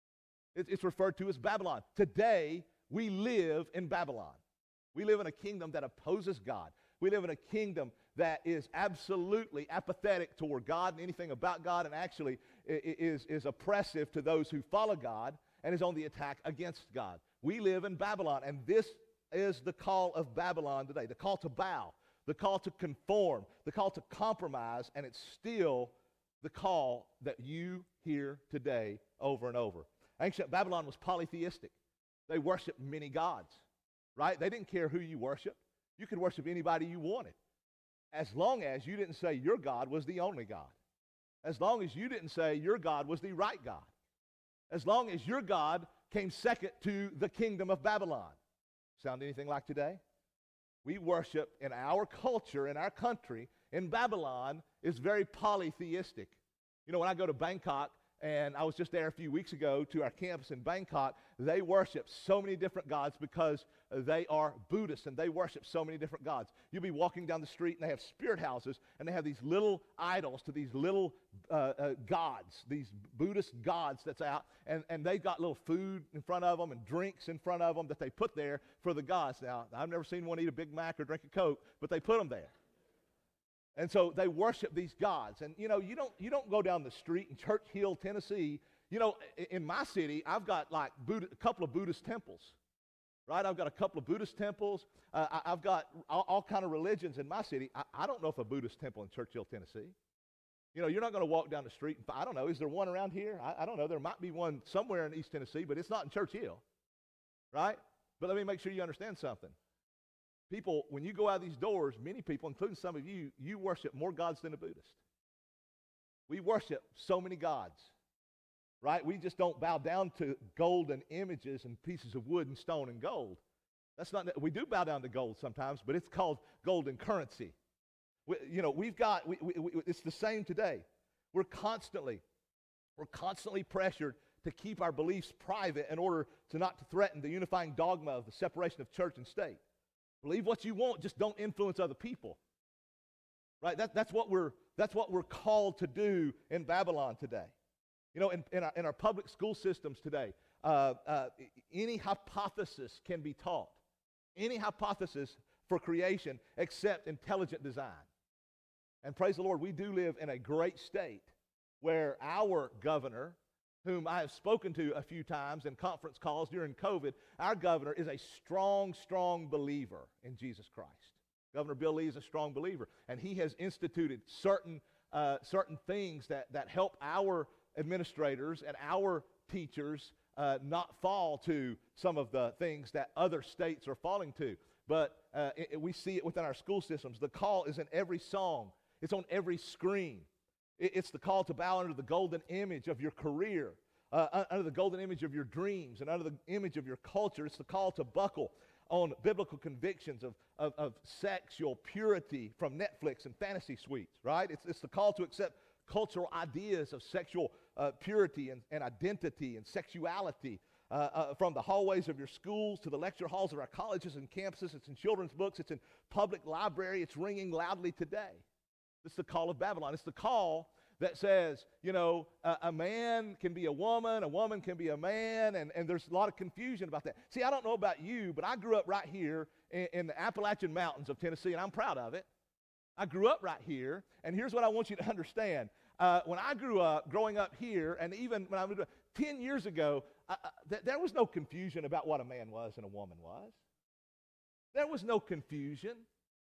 It's referred to as Babylon. Today, we live in Babylon. We live in a kingdom that opposes God. We live in a kingdom that is absolutely apathetic toward God and anything about God, and actually is, is oppressive to those who follow God and is on the attack against God. We live in Babylon, and this is the call of Babylon today, the call to bow, the call to conform, the call to compromise, and it's still the call that you hear today over and over. Ancient Babylon was polytheistic. They worshiped many gods, right? They didn't care who you worshiped. You could worship anybody you wanted, as long as you didn't say your God was the only God, as long as you didn't say your God was the right God, as long as your God came second to the kingdom of Babylon. Sound anything like today? We worship in our culture, in our country, in Babylon, is very polytheistic. You know, when I go to Bangkok, and I was just there a few weeks ago to our campus in Bangkok, they worship so many different gods because they are Buddhists, and they worship so many different gods. You'll be walking down the street, and they have spirit houses, and they have these little idols to these little uh, uh, gods, these Buddhist gods that's out, and, and they've got little food in front of them and drinks in front of them that they put there for the gods. Now, I've never seen one eat a Big Mac or drink a Coke, but they put them there. And so they worship these gods. And, you know, you don't, you don't go down the street in Church Hill, Tennessee. You know, in my city, I've got like Buddha, a couple of Buddhist temples, right? I've got a couple of Buddhist temples. Uh, I, I've got all, all kind of religions in my city. I, I don't know if a Buddhist temple in Church Hill, Tennessee. You know, you're not going to walk down the street and, I don't know, is there one around here? I, I don't know. There might be one somewhere in East Tennessee, but it's not in Church Hill, right? But let me make sure you understand something. People, when you go out these doors, many people, including some of you, you worship more gods than a Buddhist. We worship so many gods, right? We just don't bow down to golden images and pieces of wood and stone and gold. That's not, we do bow down to gold sometimes, but it's called golden currency. We, you know, we've got, we, we, we, it's the same today. We're constantly, we're constantly pressured to keep our beliefs private in order to not to threaten the unifying dogma of the separation of church and state. Believe what you want, just don't influence other people. Right? That, that's, what we're, that's what we're called to do in Babylon today. You know, in, in, our, in our public school systems today, uh, uh, any hypothesis can be taught. Any hypothesis for creation except intelligent design. And praise the Lord, we do live in a great state where our governor, whom I have spoken to a few times in conference calls during COVID, our governor is a strong, strong believer in Jesus Christ. Governor Bill Lee is a strong believer, and he has instituted certain, uh, certain things that, that help our administrators and our teachers uh, not fall to some of the things that other states are falling to. But uh, it, it, we see it within our school systems. The call is in every song. It's on every screen. It, it's the call to bow under the golden image of your career, uh, under the golden image of your dreams, and under the image of your culture. It's the call to buckle on biblical convictions of, of, of sexual purity from Netflix and fantasy suites, right? It's, it's the call to accept cultural ideas of sexual uh, purity and, and identity and sexuality uh, uh, from the hallways of your schools to the lecture halls of our colleges and campuses. It's in children's books. It's in public library. It's ringing loudly today. It's the call of Babylon. It's the call that says, you know, a, a man can be a woman, a woman can be a man, and, and there's a lot of confusion about that. See, I don't know about you, but I grew up right here in, in the Appalachian Mountains of Tennessee, and I'm proud of it. I grew up right here, and here's what I want you to understand. Uh, when I grew up, growing up here, and even when I moved up, ten years ago, I, I, th- there was no confusion about what a man was and a woman was. There was no confusion.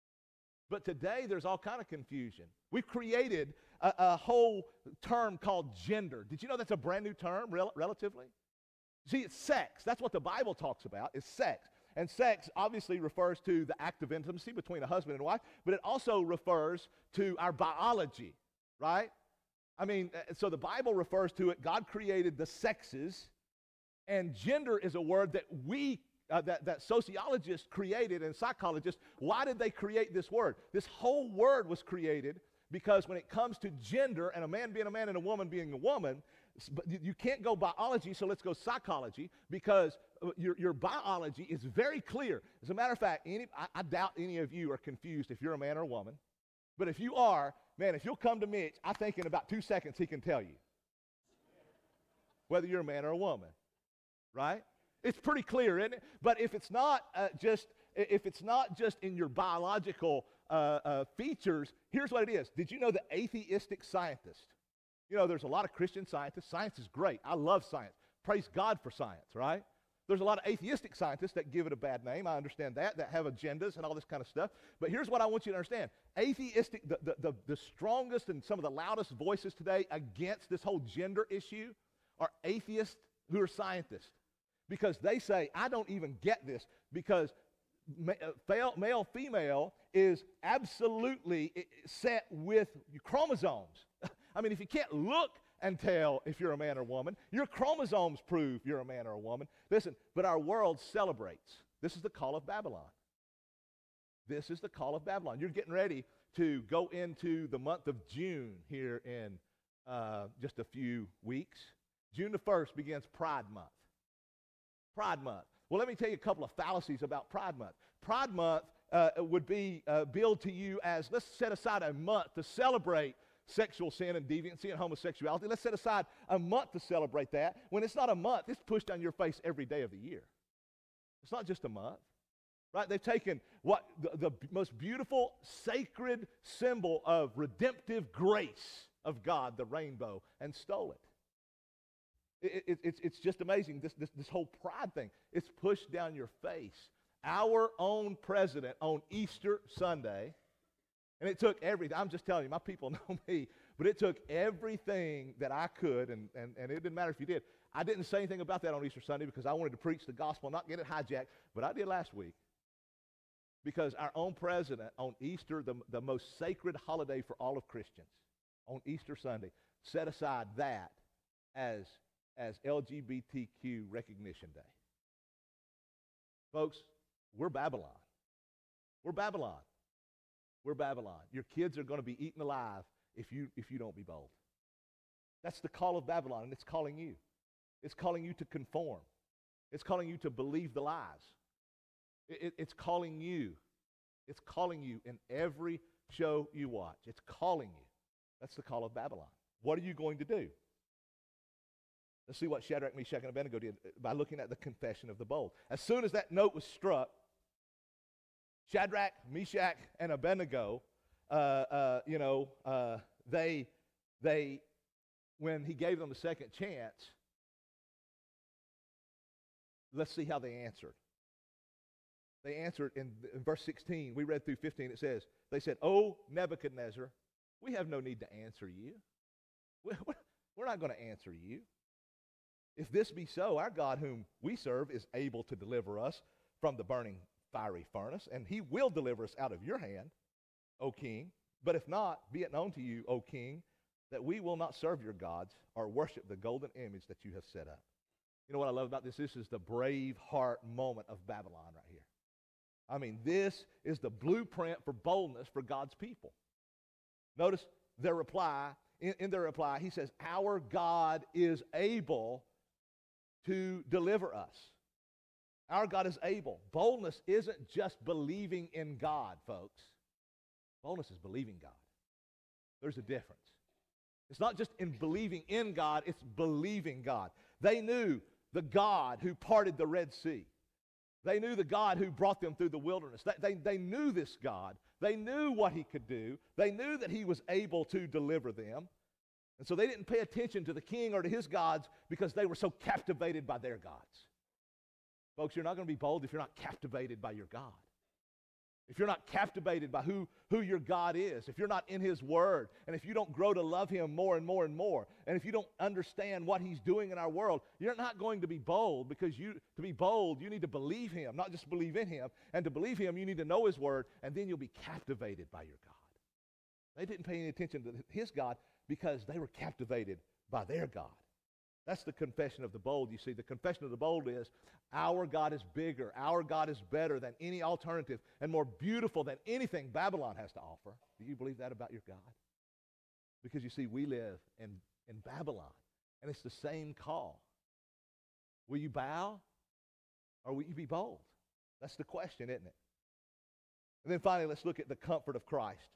But today, there's all kind of confusion. We've created a, a whole term called gender. Did you know that's a brand new term, rel- relatively? See, it's sex. That's what the Bible talks about, is sex. And sex obviously refers to the act of intimacy between a husband and wife, but it also refers to our biology, right? I mean, so the Bible refers to it, God created the sexes, and gender is a word that we Uh, that, that sociologists created and psychologists. Why did they create this word? This whole word was created because when it comes to gender and a man being a man and a woman being a woman, but you can't go biology, so let's go psychology, because your, your biology is very clear. As a matter of fact, any, I, I doubt any of you are confused if you're a man or a woman. But if you are, man, if you'll come to Mitch, I think in about two seconds he can tell you whether you're a man or a woman, right? It's pretty clear, isn't it? But if it's not uh, just if it's not just in your biological uh, uh, features, here's what it is. Did you know the atheistic scientist? You know, there's a lot of Christian scientists. Science is great. I love science. Praise God for science, right? There's a lot of atheistic scientists that give it a bad name. I understand that, that have agendas and all this kind of stuff. But here's what I want you to understand. Atheistic, the, the, the, the strongest and some of the loudest voices today against this whole gender issue are atheists who are scientists. Because they say, I don't even get this, because male, male, female is absolutely set with chromosomes. I mean, if you can't look and tell if you're a man or a woman, your chromosomes prove you're a man or a woman. Listen, but our world celebrates. This is the call of Babylon. This is the call of Babylon. You're getting ready to go into the month of June here in uh, just a few weeks. June the first begins Pride Month. Pride Month. Well, let me tell you a couple of fallacies about Pride Month. Pride Month uh, would be uh, billed to you as, let's set aside a month to celebrate sexual sin and deviancy and homosexuality. Let's set aside a month to celebrate that. When it's not a month, it's pushed down your face every day of the year. It's not just a month, right? They've taken what the, the most beautiful, sacred symbol of redemptive grace of God, the rainbow, and stole it. It, it, it's, it's just amazing, this, this, this whole pride thing. It's pushed down your face. Our own president on Easter Sunday, and it took everything. I'm just telling you, my people know me, but it took everything that I could, and, and, and it didn't matter if you did. I didn't say anything about that on Easter Sunday because I wanted to preach the gospel, not get it hijacked, but I did last week. because our own president on Easter, the, the most sacred holiday for all of Christians, on Easter Sunday, set aside that as, as L G B T Q Recognition Day. Folks, we're Babylon. We're Babylon. We're Babylon. Your kids are going to be eaten alive if you, if you don't be bold. That's the call of Babylon, and it's calling you. It's calling you to conform. It's calling you to believe the lies. It, it, it's calling you. It's calling you in every show you watch. It's calling you. That's the call of Babylon. What are you going to do? Let's see what Shadrach, Meshach, and Abednego did by looking at the confession of the bold. As soon as that note was struck, Shadrach, Meshach, and Abednego, uh, uh, you know, uh, they, they, when he gave them a second chance, let's see how they answered. They answered in, in verse sixteen. We read through fifteen. It says, they said, "O Nebuchadnezzar, we have no need to answer you. We're not going to answer you. If this be so, our God whom we serve is able to deliver us from the burning fiery furnace, and he will deliver us out of your hand, O king. But if not, be it known to you, O king, that we will not serve your gods or worship the golden image that you have set up." You know what I love about this? This is the brave heart moment of Babylon right here. I mean, this is the blueprint for boldness for God's people. Notice their reply. In, in their reply, he says, "Our God is able to deliver us." Our God is able. Boldness isn't just believing in God, folks. Boldness is believing God. There's a difference. It's not just in believing in God, it's believing God. They knew the God who parted the Red Sea. They knew the God who brought them through the wilderness. They, they, they knew this God. They knew what he could do. They knew that he was able to deliver them. And so they didn't pay attention to the king or to his gods because they were so captivated by their gods. Folks, you're not going to be bold if you're not captivated by your God. If you're not captivated by who, who your God is, if you're not in his word, and if you don't grow to love him more and more and more, and if you don't understand what he's doing in our world, you're not going to be bold, because you, to be bold, you need to believe him, not just believe in him. And to believe him, you need to know his word, and then you'll be captivated by your God. They didn't pay any attention to his God because they were captivated by their God. That's the confession of the bold. You see, the confession of the bold is, our God is bigger, our God is better than any alternative, and more beautiful than anything Babylon has to offer. Do you believe that about your God? Because you see, we live in, in Babylon, and it's the same call. Will you bow, or will you be bold? That's the question, isn't it? And then finally, let's look at the comfort of Christ.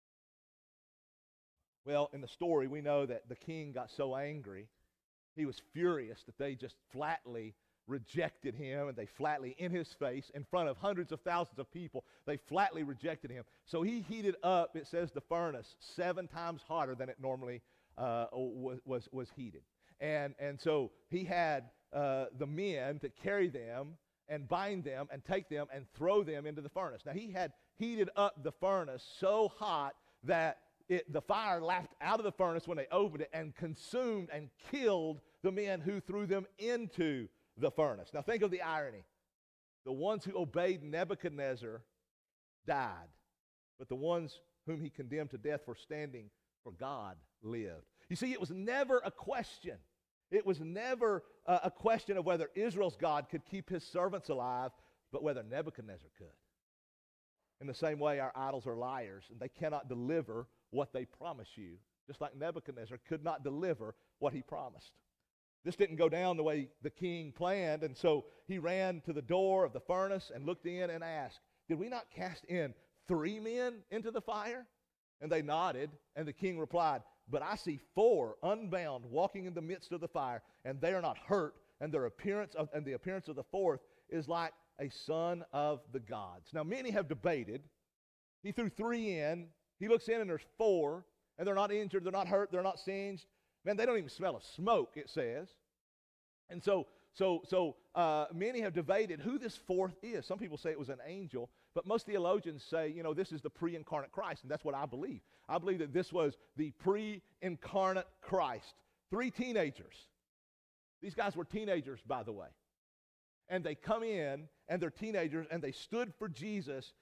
Well, in the story, we know that the king got so angry, he was furious that they just flatly rejected him, and they flatly, in his face, in front of hundreds of thousands of people, they flatly rejected him. So he heated up, it says, the furnace seven times hotter than it normally uh, was, was, was heated. And, and so he had uh, the men to carry them and bind them and take them and throw them into the furnace. Now, he had heated up the furnace so hot that It, the fire lapped out of the furnace when they opened it and consumed and killed the men who threw them into the furnace. Now think of the irony. The ones who obeyed Nebuchadnezzar died, but the ones whom he condemned to death for standing for God lived. You see, it was never a question. It was never a, a question of whether Israel's God could keep his servants alive, but whether Nebuchadnezzar could. In the same way, our idols are liars, and they cannot deliver what they promise you, just like Nebuchadnezzar could not deliver what he promised. This didn't go down the way the king planned, and so he ran to the door of the furnace and looked in and asked, "Did we not cast in three men into the fire?" And they nodded, and the king replied, "But I see four unbound walking in the midst of the fire, and they are not hurt, and their appearance of, and the appearance of the fourth is like a son of the gods." Now many have debated. He threw three in. He looks in and there's four, and they're not injured, they're not hurt, they're not singed. Man, they don't even smell of smoke, it says. And so, so, so uh, many have debated who this fourth is. Some people say it was an angel, but most theologians say, you know, this is the pre-incarnate Christ, and that's what I believe. I believe that this was the pre-incarnate Christ. Three teenagers. These guys were teenagers, by the way. And they come in, and they're teenagers, and they stood for Jesus,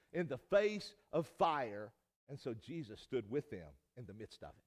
in the face of fire, and so Jesus stood with them in the midst of it.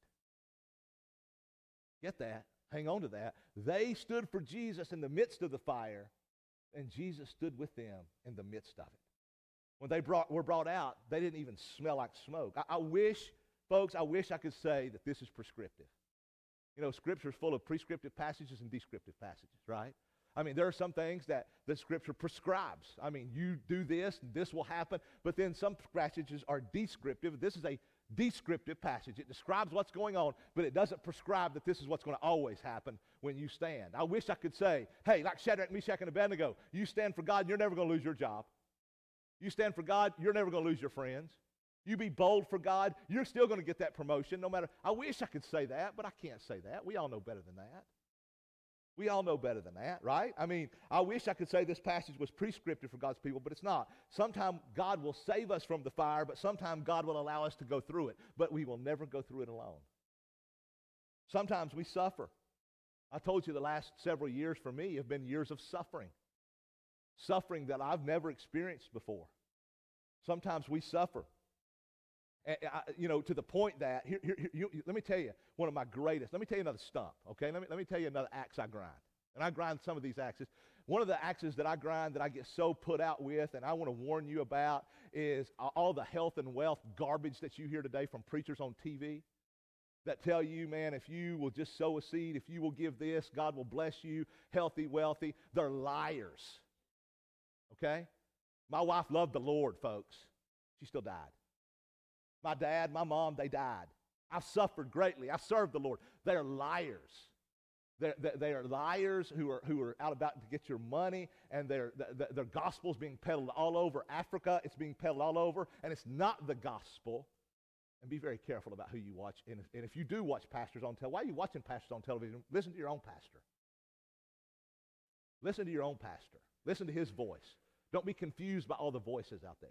Get that? Hang on to that. They stood for Jesus in the midst of the fire, and Jesus stood with them in the midst of it. When they brought, were brought out, they didn't even smell like smoke. I, I wish, folks, I wish I could say that this is prescriptive. You know, Scripture is full of prescriptive passages and descriptive passages, right? I mean, there are some things that the Scripture prescribes. I mean, you do this, and this will happen. But then some passages are descriptive. This is a descriptive passage. It describes what's going on, but it doesn't prescribe that this is what's going to always happen when you stand. I wish I could say, hey, like Shadrach, Meshach, and Abednego, you stand for God, and you're never going to lose your job. You stand for God, you're never going to lose your friends. You be bold for God, you're still going to get that promotion no matter. I wish I could say that, but I can't say that. We all know better than that. We all know better than that, right? I mean, I wish I could say this passage was prescriptive for God's people, but it's not. Sometimes God will save us from the fire, but sometimes God will allow us to go through it, but we will never go through it alone. Sometimes we suffer. I told you the last several years for me have been years of suffering. Suffering that I've never experienced before. Sometimes we suffer. And, I, you know, to the point that, here, here, here, you, let me tell you, one of my greatest, let me tell you another stump, okay? Let me, let me tell you another axe I grind. And I grind some of these axes. One of the axes that I grind that I get so put out with, and I want to warn you about, is all the health and wealth garbage that you hear today from preachers on T V that tell you, man, if you will just sow a seed, if you will give this, God will bless you, healthy, wealthy. They're liars, okay? My wife loved the Lord, folks. She still died. My dad, my mom, they died. I've suffered greatly. I've served the Lord. They're liars. They're, they are liars who are, who are out about to get your money, and their, their, their gospel's being peddled all over Africa. It's being peddled all over, and it's not the gospel. And be very careful about who you watch. And if, and if you do watch pastors on television, why are you watching pastors on television? Listen to your own pastor. Listen to your own pastor. Listen to his voice. Don't be confused by all the voices out there.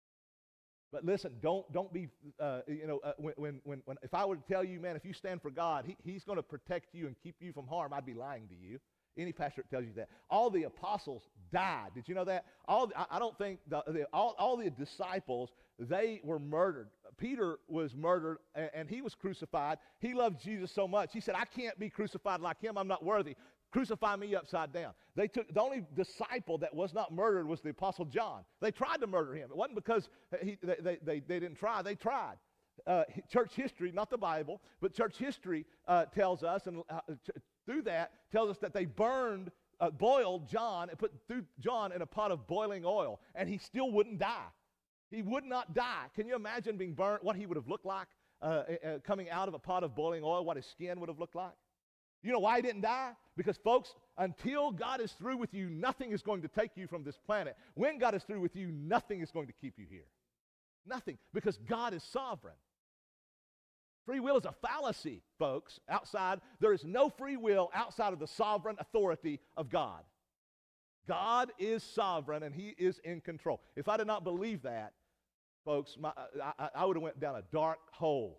But listen, don't don't be, uh, you know, uh, when, when, when, when, if I were to tell you, man, if you stand for God, he, he's going to protect you and keep you from harm, I'd be lying to you. Any pastor that tells you that. All the apostles died. Did you know that? All the, I, I don't think, the, the, all, all the disciples, they were murdered. Peter was murdered, and, and he was crucified. He loved Jesus so much. He said, I can't be crucified like him. I'm not worthy. Crucify me upside down. They took, the only disciple that was not murdered was the Apostle John. They tried to murder him. It wasn't because he, they, they, they, they didn't try. They tried. Uh, church history, not the Bible, but church history uh, tells us, and uh, through that, tells us that they burned, uh, boiled John, and put threw John in a pot of boiling oil, and he still wouldn't die. He would not die. Can you imagine being burnt, what he would have looked like uh, uh, coming out of a pot of boiling oil, what his skin would have looked like? You know why he didn't die? Because, folks, until God is through with you, nothing is going to take you from this planet. When God is through with you, nothing is going to keep you here. Nothing, because God is sovereign. Free will is a fallacy, folks. Outside, there is no free will outside of the sovereign authority of God. God is sovereign, and he is in control. If I did not believe that, folks, my, I, I would have went down a dark hole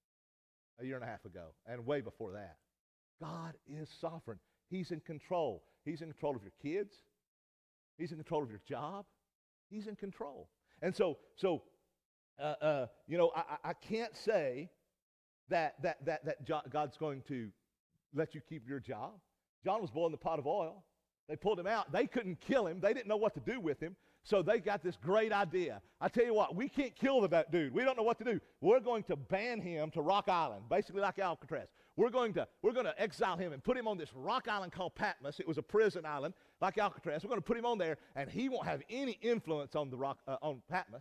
a year and a half ago, and way before that. God is sovereign. He's in control. He's in control of your kids. He's in control of your job. He's in control. And so, so uh, uh, you know, I, I can't say that, that, that, that God's going to let you keep your job. John was boiling the pot of oil. They pulled him out. They couldn't kill him. They didn't know what to do with him. So they got this great idea. I tell you what, we can't kill the dude. We don't know what to do. We're going to ban him to Rock Island, basically like Alcatraz. We're going to, we're going to exile him and put him on this rock island called Patmos. It was a prison island like Alcatraz. We're going to put him on there, and he won't have any influence on the rock uh, on Patmos.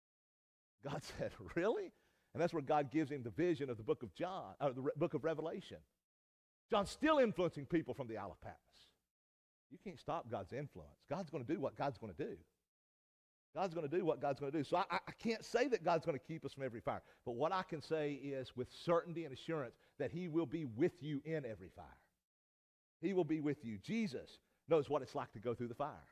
God said, really? And that's where God gives him the vision of the book of John, or the re- book of Revelation. John's still influencing people from the Isle of Patmos. You can't stop God's influence. God's going to do what God's going to do. God's going to do what God's going to do. So I, I can't say that God's going to keep us from every fire. But what I can say is with certainty and assurance that he will be with you in every fire. He will be with you. Jesus knows what it's like to go through the fire.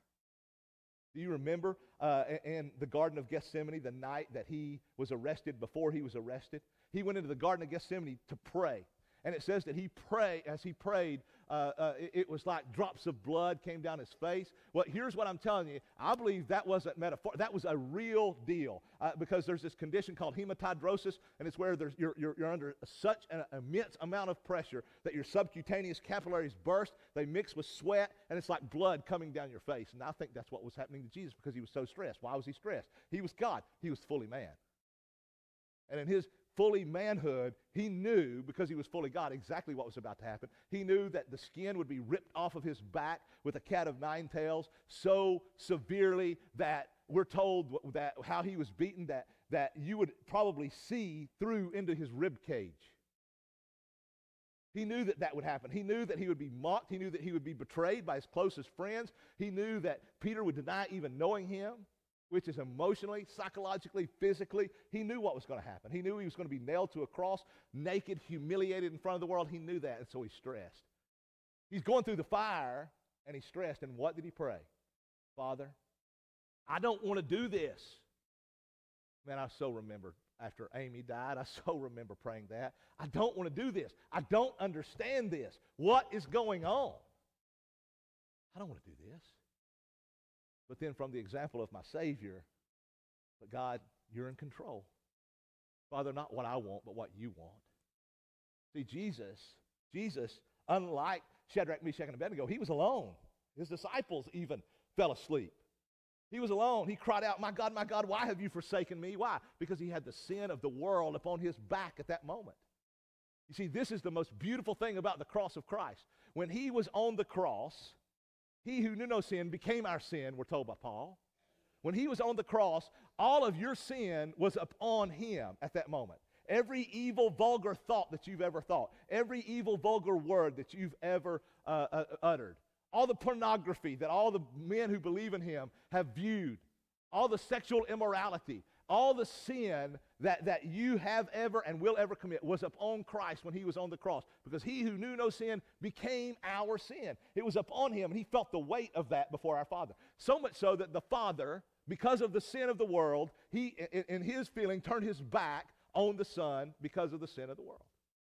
Do you remember uh, in the Garden of Gethsemane, the night that he was arrested, before he was arrested? He went into the Garden of Gethsemane to pray. And it says that he prayed, as he prayed, uh, uh, it, it was like drops of blood came down his face. Well, here's what I'm telling you. I believe that wasn't metaphor. That was a real deal uh, because there's this condition called hematidrosis, and it's where there's, you're, you're, you're under such an immense amount of pressure that your subcutaneous capillaries burst, they mix with sweat, and it's like blood coming down your face. And I think that's what was happening to Jesus because he was so stressed. Why was he stressed? He was God. He was fully man. And in his fully manhood, he knew, because he was fully God, exactly what was about to happen. He knew that the skin would be ripped off of his back with a cat of nine tails so severely that we're told that how he was beaten that, that you would probably see through into his rib cage. He knew that that would happen. He knew that he would be mocked. He knew that he would be betrayed by his closest friends. He knew that Peter would deny even knowing him, which is emotionally, psychologically, physically. He knew what was going to happen. He knew he was going to be nailed to a cross, naked, humiliated in front of the world. He knew that, and so he's stressed. He's going through the fire, and he's stressed. And what did he pray? Father, I don't want to do this. Man, I so remember after Amy died, I so remember praying that. I don't want to do this. I don't understand this. What is going on? I don't want to do this. But then from the example of my Savior, but God, you're in control. Father, not what I want, but what you want. See, Jesus, Jesus, unlike Shadrach, Meshach, and Abednego, he was alone. His disciples even fell asleep. He was alone. He cried out, my God, my God, why have you forsaken me? Why? Because he had the sin of the world upon his back at that moment. You see, this is the most beautiful thing about the cross of Christ. When he was on the cross, he who knew no sin became our sin, we're told by Paul. When he was on the cross, all of your sin was upon him at that moment. Every evil, vulgar thought that you've ever thought, every evil, vulgar word that you've ever uh, uh, uttered, all the pornography that all the men who believe in him have viewed, all the sexual immorality, all the sin that, that you have ever and will ever commit was upon Christ when he was on the cross. Because he who knew no sin became our sin. It was upon him, and he felt the weight of that before our Father. So much so that the Father, because of the sin of the world, he, in, in his feeling, turned his back on the Son because of the sin of the world.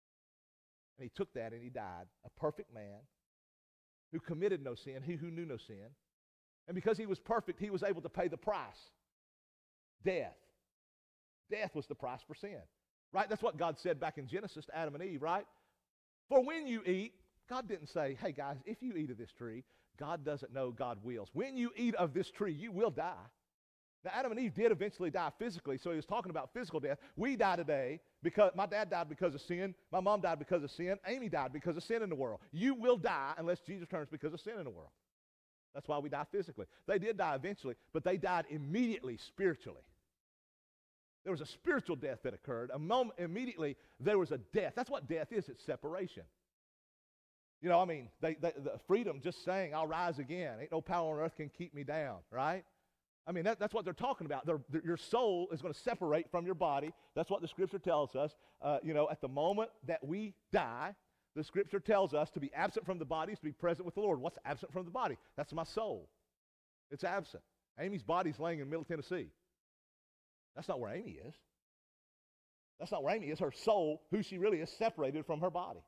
And he took that and he died, a perfect man who committed no sin, he who knew no sin. And because he was perfect, he was able to pay the price. Death. Death was the price for sin, right? That's what God said back in Genesis to Adam and Eve, right? For when you eat, God didn't say, hey guys, if you eat of this tree, God doesn't know, God wills. When you eat of this tree, you will die. Now, Adam and Eve did eventually die physically, so he was talking about physical death. We die today because my dad died because of sin. My mom died because of sin. Amy died because of sin in the world. You will die unless Jesus returns because of sin in the world. That's why we die physically. They did die eventually, but they died immediately spiritually. There was a spiritual death that occurred. A moment, immediately, there was a death. That's what death is. It's separation. You know, I mean, they, they, the freedom, just saying, I'll rise again. Ain't no power on earth can keep me down, right? I mean, that, that's what they're talking about. They're, they're, your soul is going to separate from your body. That's what the Scripture tells us. Uh, you know, at the moment that we die, the Scripture tells us to be absent from the body is to be present with the Lord. What's absent from the body? That's my soul. It's absent. Amy's body's laying in Middle Tennessee. That's not where Amy is. That's not where Amy is. Her soul, who she really is, separated from her body.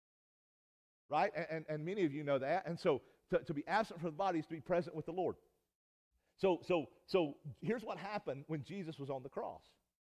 Right? And, and, and many of you know that. And so to, to be absent from the body is to be present with the Lord. So, so, so here's what happened when Jesus was on the cross.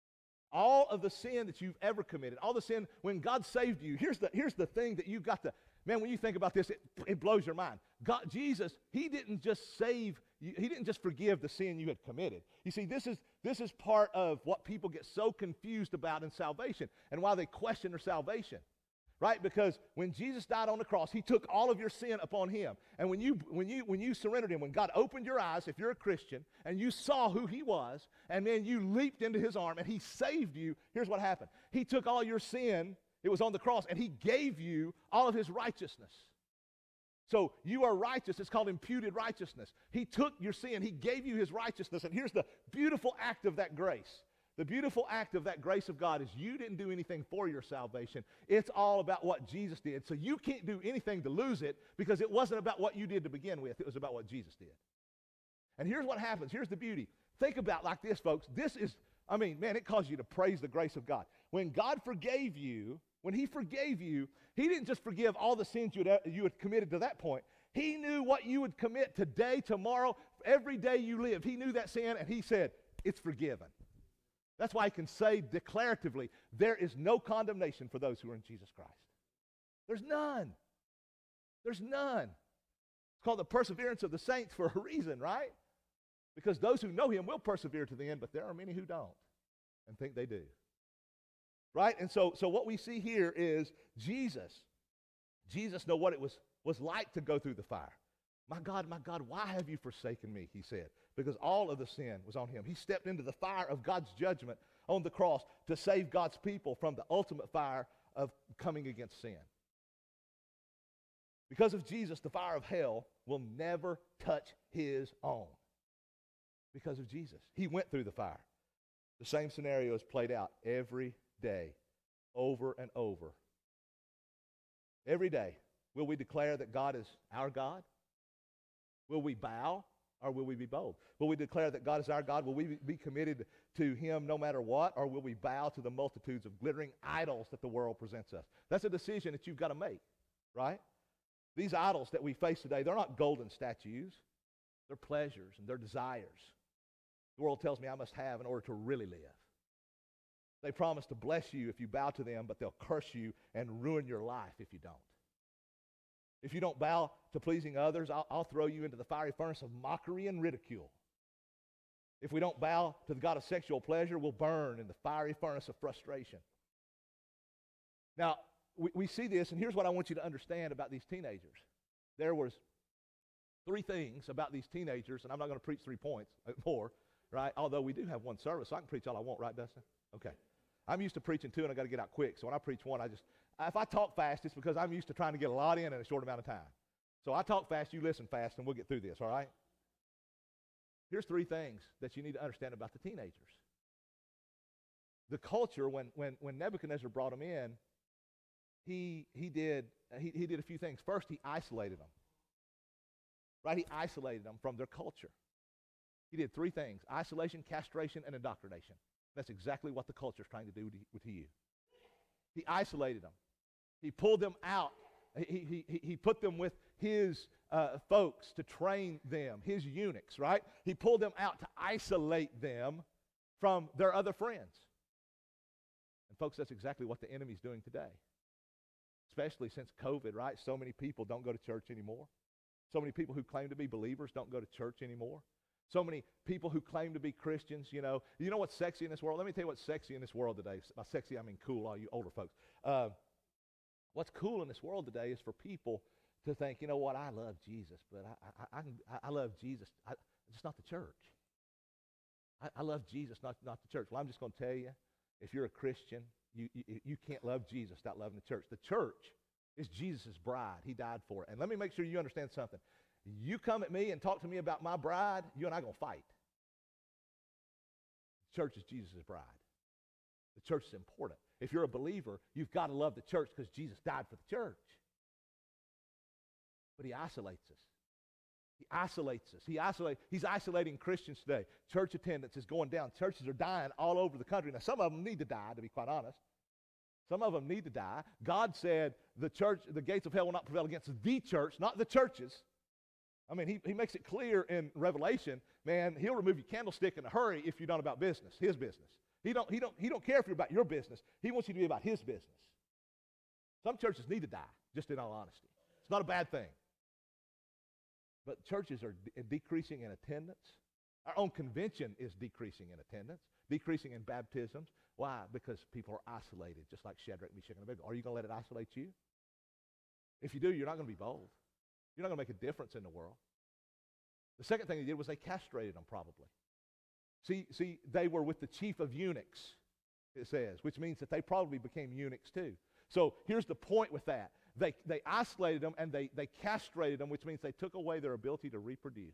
All of the sin that you've ever committed, all the sin when God saved you, here's the, here's the thing that you've got to, man, when you think about this, it, it blows your mind. God, Jesus, he didn't just save you, he didn't just forgive the sin you had committed. You see, this is, this is part of what people get so confused about in salvation and why they question their salvation. Right? Because when Jesus died on the cross, he took all of your sin upon him. And when you, when you, when you surrendered him, when God opened your eyes, if you're a Christian, and you saw who he was, and then you leaped into his arm, and he saved you, here's what happened. He took all your sin, it was on the cross, and he gave you all of his righteousness. So you are righteous. It's called imputed righteousness. He took your sin. He gave you his righteousness. And here's the beautiful act of that grace. The beautiful act of that grace of God is you didn't do anything for your salvation. It's all about what Jesus did. So you can't do anything to lose it because it wasn't about what you did to begin with. It was about what Jesus did. And here's what happens. Here's the beauty. Think about like this, folks. This is, I mean, man, it causes you to praise the grace of God. When God forgave you, When he forgave you, he didn't just forgive all the sins you had, you had committed to that point. He knew what you would commit today, tomorrow, every day you lived. He knew that sin, and he said, it's forgiven. That's why I can say declaratively, there is no condemnation for those who are in Jesus Christ. There's none. There's none. It's called the perseverance of the saints for a reason, right? Because those who know him will persevere to the end, but there are many who don't and think they do. Right? And so, so what we see here is Jesus. Jesus knew what it was, was like to go through the fire. My God, my God, why have you forsaken me, he said, because all of the sin was on him. He stepped into the fire of God's judgment on the cross to save God's people from the ultimate fire of coming against sin. Because of Jesus, the fire of hell will never touch his own. Because of Jesus. He went through the fire. The same scenario is played out every day, over and over. Every day, will we declare that God is our God? Will we bow, or will we be bold? Will we declare that God is our God? Will we be committed to him no matter what, or will we bow to the multitudes of glittering idols that the world presents us? That's a decision that you've got to make, right? These idols that we face today, they're not golden statues. They're pleasures and they're desires. The world tells me I must have in order to really live. They promise to bless you if you bow to them, but they'll curse you and ruin your life if you don't. If you don't bow to pleasing others, I'll, I'll throw you into the fiery furnace of mockery and ridicule. If we don't bow to the God of sexual pleasure, we'll burn in the fiery furnace of frustration. Now, we, we see this, and here's what I want you to understand about these teenagers. There was three things about these teenagers, and I'm not going to preach three points more, right? Although we do have one service, so I can preach all I want, right, Dustin? Okay. I'm used to preaching two, and I got to get out quick. So when I preach one, I just, if I talk fast, it's because I'm used to trying to get a lot in in a short amount of time. So I talk fast, you listen fast, and we'll get through this, all right? Here's three things that you need to understand about the teenagers. The culture, when, when, when Nebuchadnezzar brought them in, he, he, did, he, he did a few things. First, he isolated them. Right? He isolated them from their culture. He did three things: isolation, castration, and indoctrination. That's exactly what the culture is trying to do to, to you. He isolated them. He pulled them out. He, he, he put them with his uh, folks to train them, his eunuchs, right? He pulled them out to isolate them from their other friends. And folks, that's exactly what the enemy's doing today. Especially since COVID, right? So many people don't go to church anymore. So many people who claim to be believers don't go to church anymore. So many people who claim to be Christians, you know. You know what's sexy in this world? Let me tell you what's sexy in this world today. By sexy, I mean cool, all you older folks. Uh, what's cool in this world today is for people to think, you know what, I love Jesus, but I I, I, I love Jesus, I, just not the church. I, I love Jesus, not, not the church. Well, I'm just going to tell you, if you're a Christian, you, you, you can't love Jesus without loving the church. The church is Jesus' bride. He died for it. And let me make sure you understand something. You come at me and talk to me about my bride, you and I are going to fight. The church is Jesus' bride. The church is important. If you're a believer, you've got to love the church because Jesus died for the church. But he isolates us. He isolates us. He isolate, he's isolating Christians today. Church attendance is going down. Churches are dying all over the country. Now, some of them need to die, to be quite honest. Some of them need to die. God said the church, the gates of hell will not prevail against the church, not the churches. I mean, he, he makes it clear in Revelation, man, he'll remove your candlestick in a hurry if you're not about business, his business. He don't, he don't, he don't care if you're about your business. He wants you to be about his business. Some churches need to die, just in all honesty. It's not a bad thing. But churches are de- decreasing in attendance. Our own convention is decreasing in attendance, decreasing in baptisms. Why? Because people are isolated, just like Shadrach, Meshach, and Abednego. Are you going to let it isolate you? If you do, you're not going to be bold. You're not going to make a difference in the world. The second thing they did was they castrated them, probably. See, see, they were with the chief of eunuchs, it says, which means that they probably became eunuchs too. So here's the point with that. They, they isolated them and they, they castrated them, which means they took away their ability to reproduce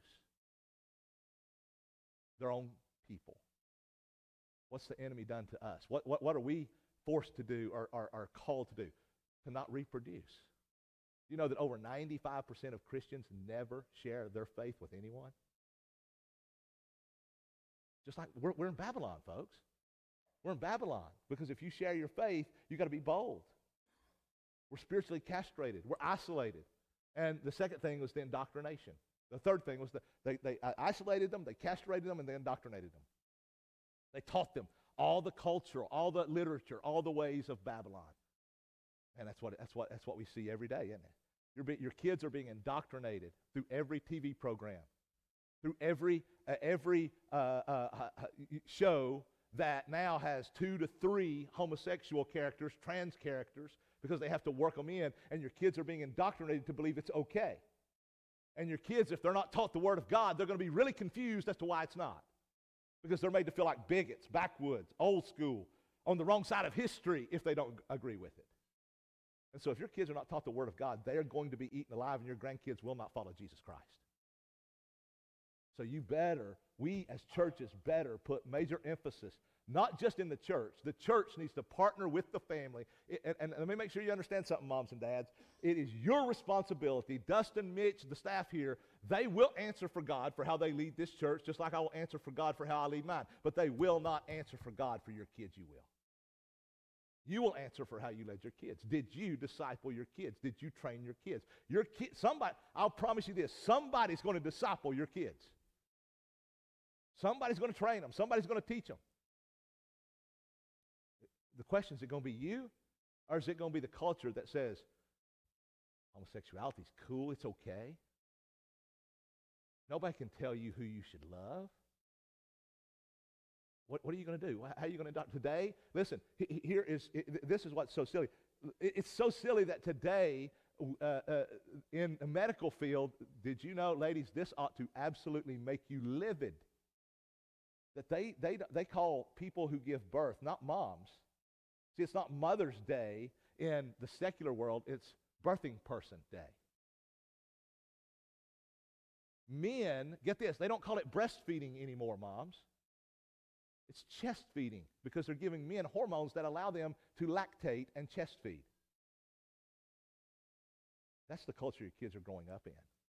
their own people. What's the enemy done to us? What, what, what are we forced to do or are called to do? To not reproduce. You know that over ninety-five percent of Christians never share their faith with anyone? Just like we're, we're in Babylon, folks. We're in Babylon because if you share your faith, you've got to be bold. We're spiritually castrated. We're isolated. And the second thing was the indoctrination. The third thing was the, they, they isolated them, they castrated them, and they indoctrinated them. They taught them all the culture, all the literature, all the ways of Babylon. And that's what, that's what, that's what we see every day, isn't it? Your, your kids are being indoctrinated through every T V program, through every, uh, every uh, uh, show that now has two to three homosexual characters, trans characters, because they have to work them in, and your kids are being indoctrinated to believe it's okay. And your kids, if they're not taught the Word of God, they're going to be really confused as to why it's not. Because they're made to feel like bigots, backwoods, old school, on the wrong side of history if they don't agree with it. And so if your kids are not taught the Word of God, they are going to be eaten alive, and your grandkids will not follow Jesus Christ. So you better, we as churches better put major emphasis, not just in the church. The church needs to partner with the family. It, and, and let me make sure you understand something, moms and dads. It is your responsibility. Dustin, Mitch, the staff here, they will answer for God for how they lead this church, just like I will answer for God for how I lead mine. But they will not answer for God for your kids. You will. You will answer for how you led your kids. Did you disciple your kids? Did you train your kids? Your kid, somebody, I'll promise you this, somebody's going to disciple your kids. Somebody's going to train them. Somebody's going to teach them. The question, is it going to be you, or is it going to be the culture that says homosexuality is cool, it's okay? Nobody can tell you who you should love. What, what are you going to do? How are you going to adopt today? Listen, here is, this is what's so silly. It's so silly that today, uh, uh, in the medical field, did you know, ladies, this ought to absolutely make you livid. That they, they, they call people who give birth, not moms. See, it's not Mother's Day in the secular world, it's birthing person day. Men, get this, they don't call it breastfeeding anymore, moms. It's chest feeding, because they're giving men hormones that allow them to lactate and chest feed. That's the culture your kids are growing up in.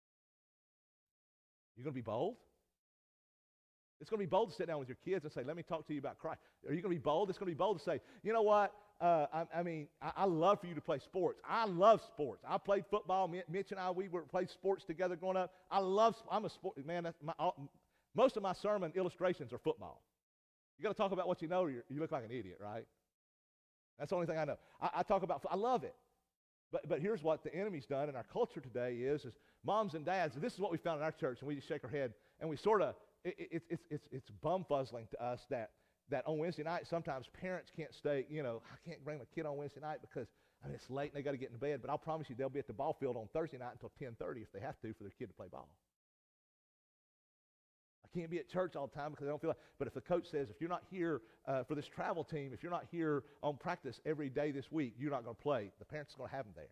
You're going to be bold? It's going to be bold to sit down with your kids and say, let me talk to you about Christ. Are you going to be bold? It's going to be bold to say, you know what, uh, I, I mean, I, I love for you to play sports. I love sports. I played football. Mitch and I, we were played sports together growing up. I love, I'm a sport, man, that's my, all, most of my sermon illustrations are football. You got to talk about what you know, or you look like an idiot, right? That's the only thing I know. I, I talk about, I love it. But, but here's what the enemy's done in our culture today is, is moms and dads, this is what we found in our church, and we just shake our head, and we sort of, it, it, it's, it's, it's bum-fuzzling to us that, that on Wednesday night, sometimes parents can't stay, you know, I can't bring my kid on Wednesday night because, I mean, it's late and they got to get in bed, but I'll promise you they'll be at the ball field on Thursday night until ten thirty if they have to for their kid to play ball. I can't be at church all the time because I don't feel like, but if the coach says, if you're not here uh, for this travel team, if you're not here on practice every day this week, you're not going to play. The parents are going to have them there.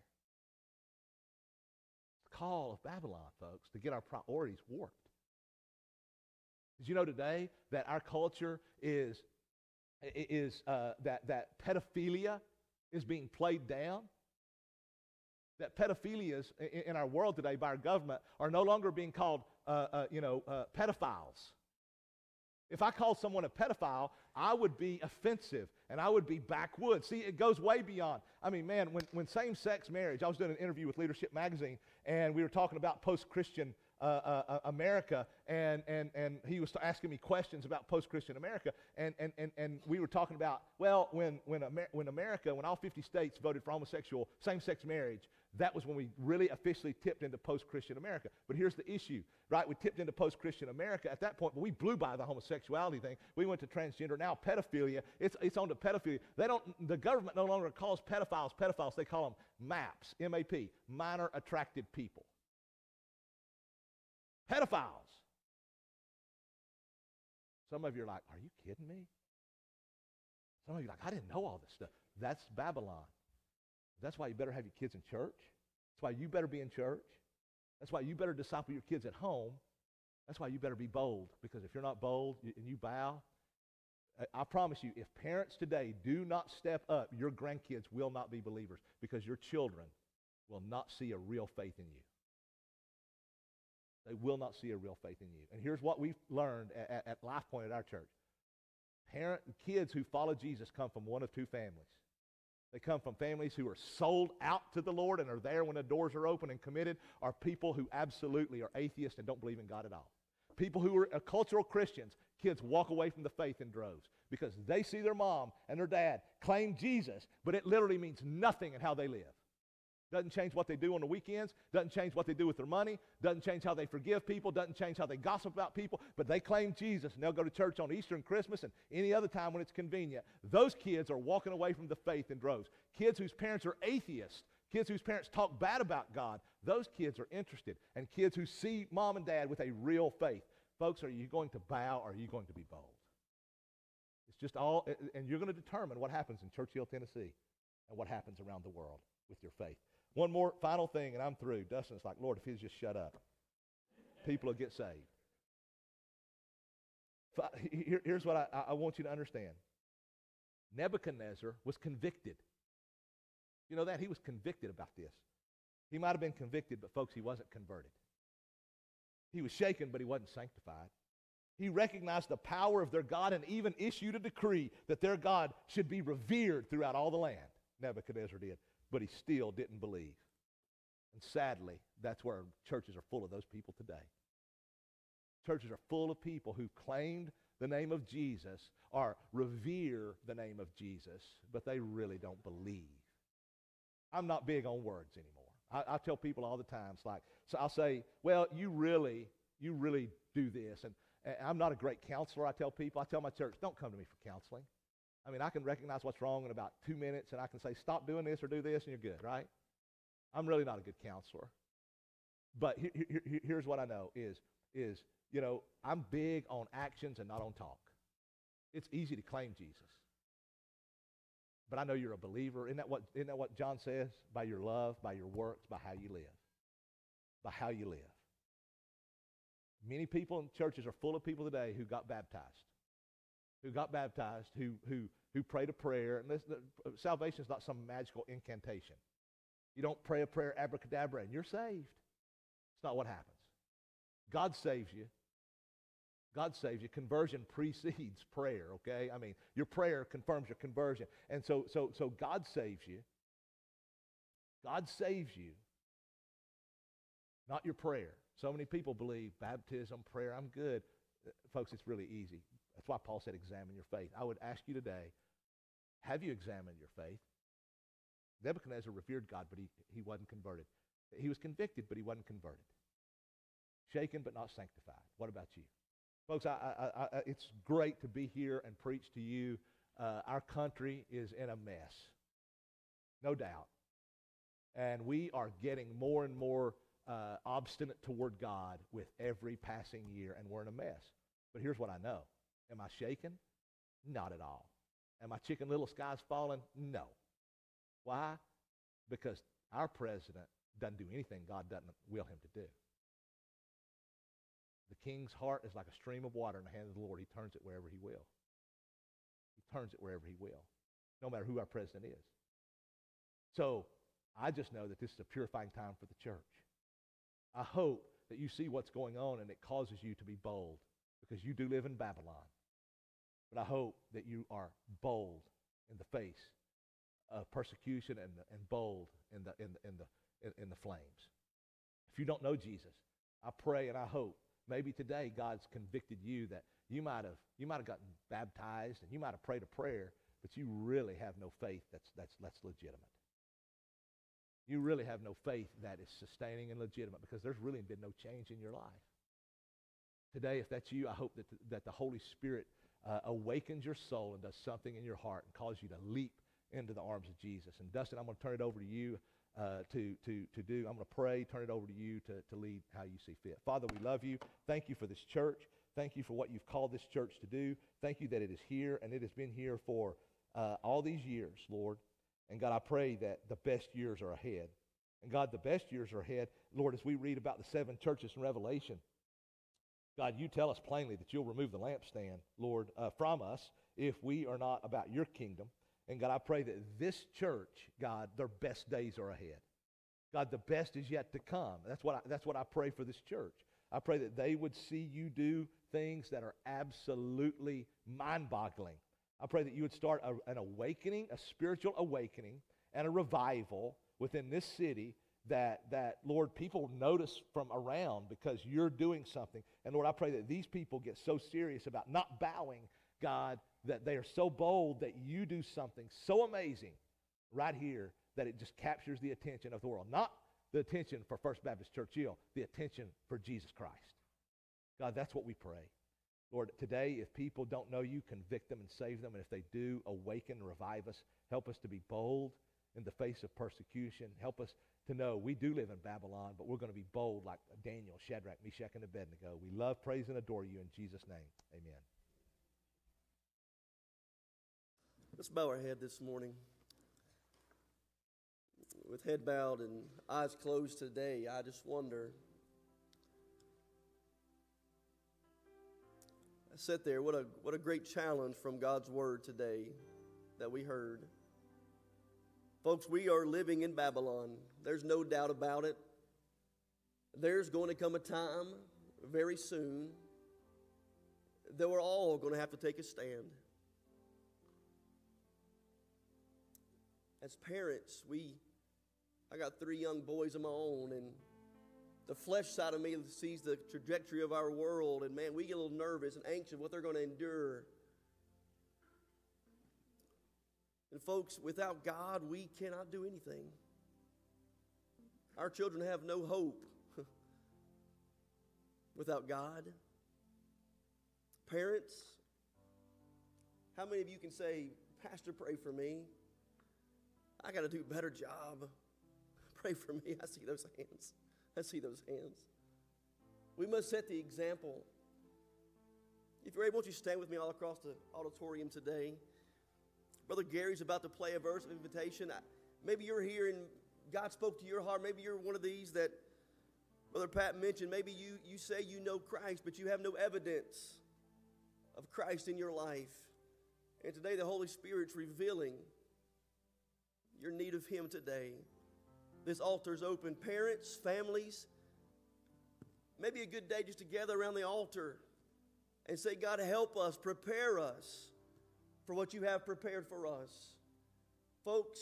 It's the call of Babylon, folks, to get our priorities warped. Did you know today that our culture is, is uh, that, that pedophilia is being played down? That pedophilias in our world today by our government are no longer being called, uh, uh, you know, uh, pedophiles. If I called someone a pedophile, I would be offensive and I would be backwoods. See, it goes way beyond. I mean, man, when, when same-sex marriage, I was doing an interview with Leadership Magazine, and we were talking about post-Christian uh, uh, America, and, and, and he was asking me questions about post-Christian America, and, and, and, and we were talking about, well, when, when, Amer- when America, when all fifty states voted for homosexual same-sex marriage, that was when we really officially tipped into post-Christian America. But here's the issue, right? We tipped into post-Christian America at that point, but we blew by the homosexuality thing. We went to transgender. Now pedophilia, it's, it's on to pedophilia. They don't, the government no longer calls pedophiles pedophiles. They call them MAPs, M A P, minor attracted people. Pedophiles. Some of you are like, are you kidding me? Some of you are like, I didn't know all this stuff. That's Babylon. That's why you better have your kids in church. That's why you better be in church. That's why you better disciple your kids at home. That's why you better be bold, because if you're not bold and you bow, I promise you, if parents today do not step up, your grandkids will not be believers, because your children will not see a real faith in you. They will not see a real faith in you. And here's what we've learned at, at Life Point at our church. Parent, kids who follow Jesus come from one of two families. They come from families who are sold out to the Lord and are there when the doors are open and committed, or people who absolutely are atheists and don't believe in God at all. People who are uh, cultural Christians, kids walk away from the faith in droves because they see their mom and their dad claim Jesus, but it literally means nothing in how they live. Doesn't change what they do on the weekends, doesn't change what they do with their money, doesn't change how they forgive people, doesn't change how they gossip about people, but they claim Jesus, and they'll go to church on Easter and Christmas and any other time when it's convenient. Those kids are walking away from the faith in droves. Kids whose parents are atheists, kids whose parents talk bad about God, those kids are interested. And kids who see mom and dad with a real faith. Folks, are you going to bow or are you going to be bold? It's just all, and you're going to determine what happens in Churchill, Tennessee, and what happens around the world with your faith. One more final thing, and I'm through. Dustin's like, Lord, if he'd just shut up, people will get saved. Here, here's what I, I want you to understand. Nebuchadnezzar was convicted. You know that? He was convicted about this. He might have been convicted, but folks, he wasn't converted. He was shaken, but he wasn't sanctified. He recognized the power of their God and even issued a decree that their God should be revered throughout all the land. Nebuchadnezzar did. But he still didn't believe. And sadly, that's where churches are full of those people today. Churches are full of people who claimed the name of Jesus or revere the name of Jesus, but they really don't believe. I'm not big on words anymore. I, I tell people all the time, it's like, so I'll say, well, you really, you really do this. And, and I'm not a great counselor, I tell people. I tell my church, don't come to me for counseling. I mean, I can recognize what's wrong in about two minutes, and I can say, stop doing this or do this, and you're good, right? I'm really not a good counselor. But he, he, he, here's what I know is, is, you know, I'm big on actions and not on talk. It's easy to claim Jesus. But I know you're a believer. Isn't that what, isn't that what John says? By your love, by your works, by how you live. By how you live. Many people in churches are full of people today who got baptized. Who got baptized, who, who, who prayed a prayer. And this, the, salvation is not some magical incantation. You don't pray a prayer abracadabra and you're saved. It's not what happens. God saves you. God saves you. Conversion precedes prayer, okay? I mean, your prayer confirms your conversion. And so, so, so God saves you. God saves you, not your prayer. So many people believe baptism, prayer, I'm good. Folks, it's really easy. That's why Paul said examine your faith. I would ask you today, have you examined your faith? Nebuchadnezzar revered God, but he, he wasn't converted. He was convicted, but he wasn't converted. Shaken, but not sanctified. What about you? Folks, I, I, I, it's great to be here and preach to you. Uh, our country is in a mess, no doubt. And we are getting more and more uh, obstinate toward God with every passing year, and we're in a mess. But here's what I know. Am I shaken? Not at all. Am I chicken little skies falling? No. Why? Because our president doesn't do anything God doesn't will him to do. The king's heart is like a stream of water in the hand of the Lord. He turns it wherever he will. He turns it wherever he will, no matter who our president is. So I just know that this is a purifying time for the church. I hope that you see what's going on and it causes you to be bold, because you do live in Babylon. But I hope that you are bold in the face of persecution and, and bold in the, in, the, in, the, in, in the flames. If you don't know Jesus, I pray and I hope maybe today God's convicted you that you might have you might have gotten baptized and you might have prayed a prayer, but you really have no faith that's, that's, that's legitimate. You really have no faith that is sustaining and legitimate, because there's really been no change in your life. Today, if that's you, I hope that the, that the Holy Spirit uh, awakens your soul and does something in your heart and causes you to leap into the arms of Jesus. And Dustin, I'm going to turn it over to you uh, to, to, to do. I'm going to pray, turn it over to you to, to lead how you see fit. Father, we love you. Thank you for this church. Thank you for what you've called this church to do. Thank you that it is here, and it has been here for uh, all these years, Lord. And God, I pray that the best years are ahead. And God, the best years are ahead. Lord, as we read about the seven churches in Revelation, God, you tell us plainly that you'll remove the lampstand, Lord, uh, from us if we are not about your kingdom. And God, I pray that this church, God, their best days are ahead. God, the best is yet to come. That's what I, that's what I pray for this church. I pray that they would see you do things that are absolutely mind-boggling. I pray that you would start a, an awakening, a spiritual awakening, and a revival within this city that, that, Lord, people notice from around because you're doing something. And, Lord, I pray that these people get so serious about not bowing, God, that they are so bold that you do something so amazing right here that it just captures the attention of the world. Not the attention for First Baptist Church Hill, the attention for Jesus Christ. God, that's what we pray. Lord, today, if people don't know you, convict them and save them. And if they do, awaken and revive us. Help us to be bold in the face of persecution. Help us to know we do live in Babylon, but we're going to be bold like Daniel, Shadrach, Meshach, and Abednego. We love, praise, and adore you in Jesus' name. Amen. Let's bow our head this morning. With head bowed and eyes closed today, I just wonder. I sit there, what a, what a great challenge from God's Word today that we heard. Folks, we are living in Babylon. There's no doubt about it. There's going to come a time very soon that we're all going to have to take a stand. As parents, we, I got three young boys of my own, and the flesh side of me sees the trajectory of our world, and man, we get a little nervous and anxious what they're going to endure. And folks, without God, we cannot do anything. Our children have no hope without God. Parents, how many of you can say, Pastor, pray for me? I got to do a better job. Pray for me. I see those hands. I see those hands. We must set the example. If you're able, won't you stand with me all across the auditorium today? Brother Gary's about to play a verse of invitation. I, maybe you're here and God spoke to your heart. Maybe you're one of these that Brother Pat mentioned. Maybe you, you say you know Christ, but you have no evidence of Christ in your life. And today the Holy Spirit's revealing your need of Him today. This altar's open. Parents, families, maybe a good day just to gather around the altar and say, God, help us, prepare us for what you have prepared for us. Folks,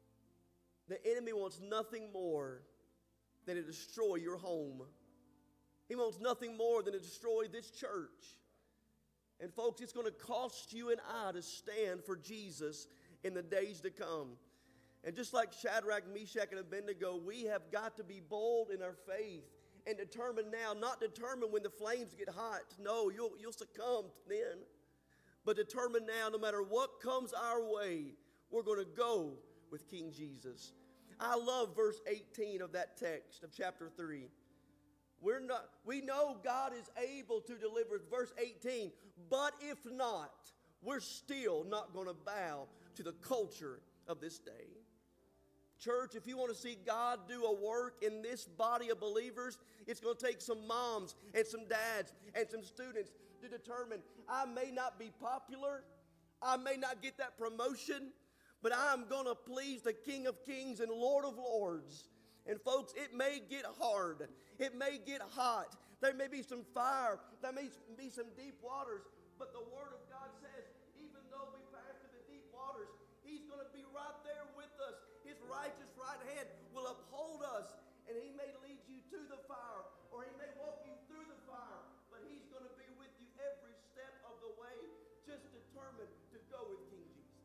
the enemy wants nothing more than to destroy your home. He wants nothing more than to destroy this church. And folks, it's going to cost you and I to stand for Jesus in the days to come. And just like Shadrach, Meshach, and Abednego, we have got to be bold in our faith and determined now, not determined when the flames get hot. No, you'll, you'll succumb then. But determined now, no matter what comes our way, we're going to go with King Jesus. I love verse eighteen of that text of chapter three. We're not, we know God is able to deliver, verse eighteen, but if not, we're still not going to bow to the culture of this day. Church, if you want to see God do a work in this body of believers, it's going to take some moms and some dads and some students to determine, I may not be popular, I may not get that promotion, but I'm going to please the King of Kings and Lord of Lords. And folks, it may get hard. It may get hot. There may be some fire. There may be some deep waters. But the Word of God says, even though we pass through the deep waters, He's going to be right there with us. His righteous right hand will uphold us. And He may lead you to the fire, or He may walk you through the fire. But He's going to be with you every step of the way, just determined to go with King Jesus.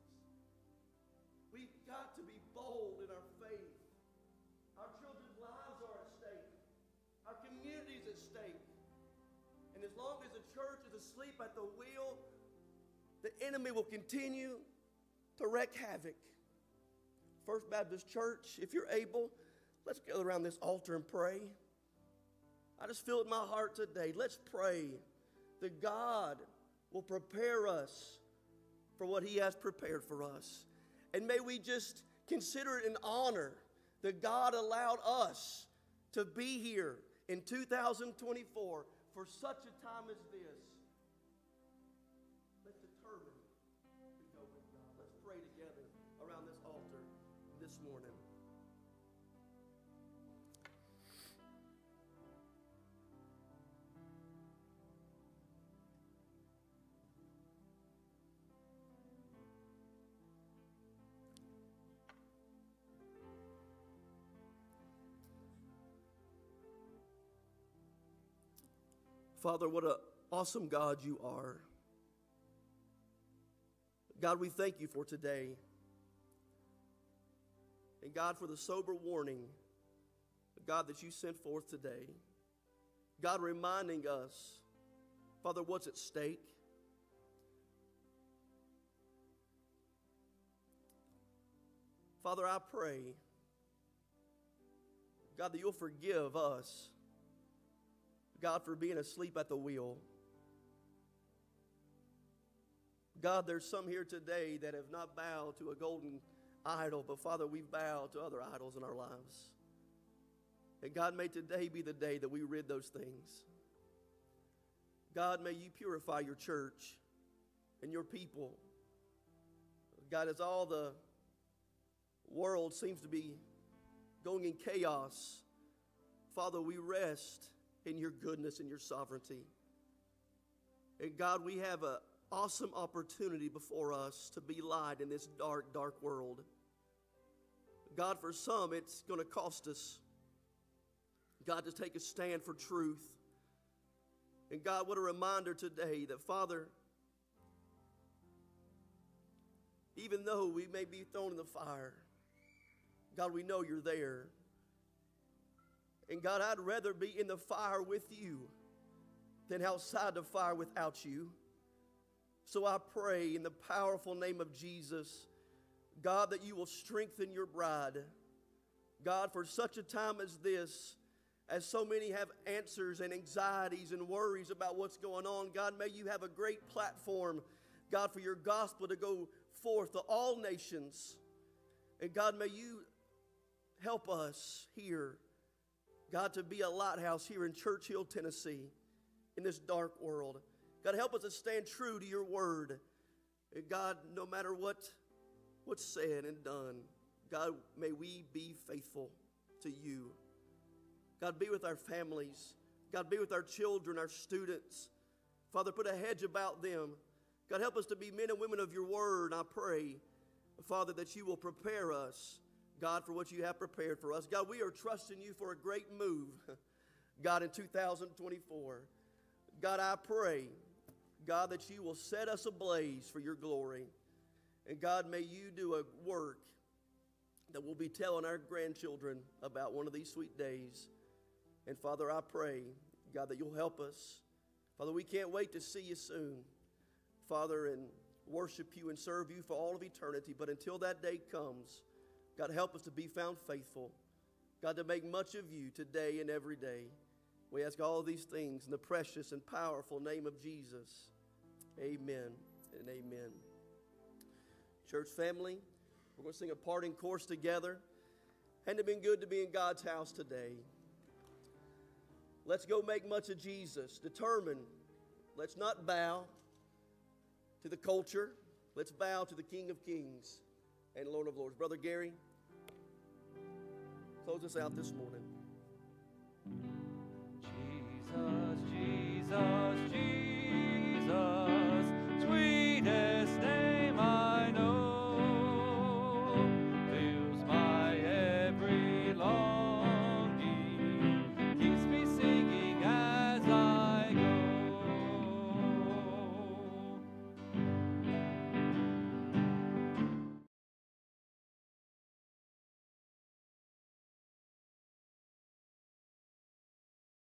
We've got to be bold in our faith. Our children's lives are at stake. Our community is at stake. And as long as the church is asleep at the wheel, the enemy will continue to wreak havoc. First Baptist Church, if you're able, let's gather around this altar and pray. I just feel it in my heart today. Let's pray that God will prepare us for what He has prepared for us. And may we just consider it an honor that God allowed us to be here in two thousand twenty-four for such a time as this. Let's determine to go with God. Let's pray together around this altar this morning. Father, what an awesome God you are. God, we thank you for today. And God, for the sober warning, God, that you sent forth today. God, reminding us, Father, what's at stake. Father, I pray, God, that you'll forgive us, God, for being asleep at the wheel. God, there's some here today that have not bowed to a golden idol, but Father, we've bowed to other idols in our lives. And God, may today be the day that we rid those things. God, may you purify your church and your people. God, as all the world seems to be going in chaos, Father, we rest in your goodness and your sovereignty. And God, we have an awesome opportunity before us to be light in this dark, dark world. God, for some, it's going to cost us, God, to take a stand for truth. And God, what a reminder today that, Father, even though we may be thrown in the fire, God, we know you're there. And God, I'd rather be in the fire with you than outside the fire without you. So I pray in the powerful name of Jesus, God, that you will strengthen your bride. God, for such a time as this, as so many have answers and anxieties and worries about what's going on, God, may you have a great platform, God, for your gospel to go forth to all nations. And God, may you help us here, God, to be a lighthouse here in Churchill, Tennessee, in this dark world. God, help us to stand true to your word. And God, no matter what, what's said and done, God, may we be faithful to you. God, be with our families. God, be with our children, our students. Father, put a hedge about them. God, help us to be men and women of your word. I pray, Father, that you will prepare us, God, for what you have prepared for us. God, we are trusting you for a great move, God, in two thousand twenty-four. God, I pray, God, that you will set us ablaze for your glory. And God, may you do a work that we'll be telling our grandchildren about one of these sweet days. And Father, I pray, God, that you'll help us. Father, we can't wait to see you soon, Father, and worship you and serve you for all of eternity. But until that day comes, God, help us to be found faithful. God, to make much of you today and every day. We ask all these things in the precious and powerful name of Jesus. Amen and amen. Church family, we're going to sing a parting chorus together. And it's been good to be in God's house today. Let's go make much of Jesus. Determined. Let's not bow to the culture. Let's bow to the King of Kings and Lord of Lords. Brother Gary, close us out this morning.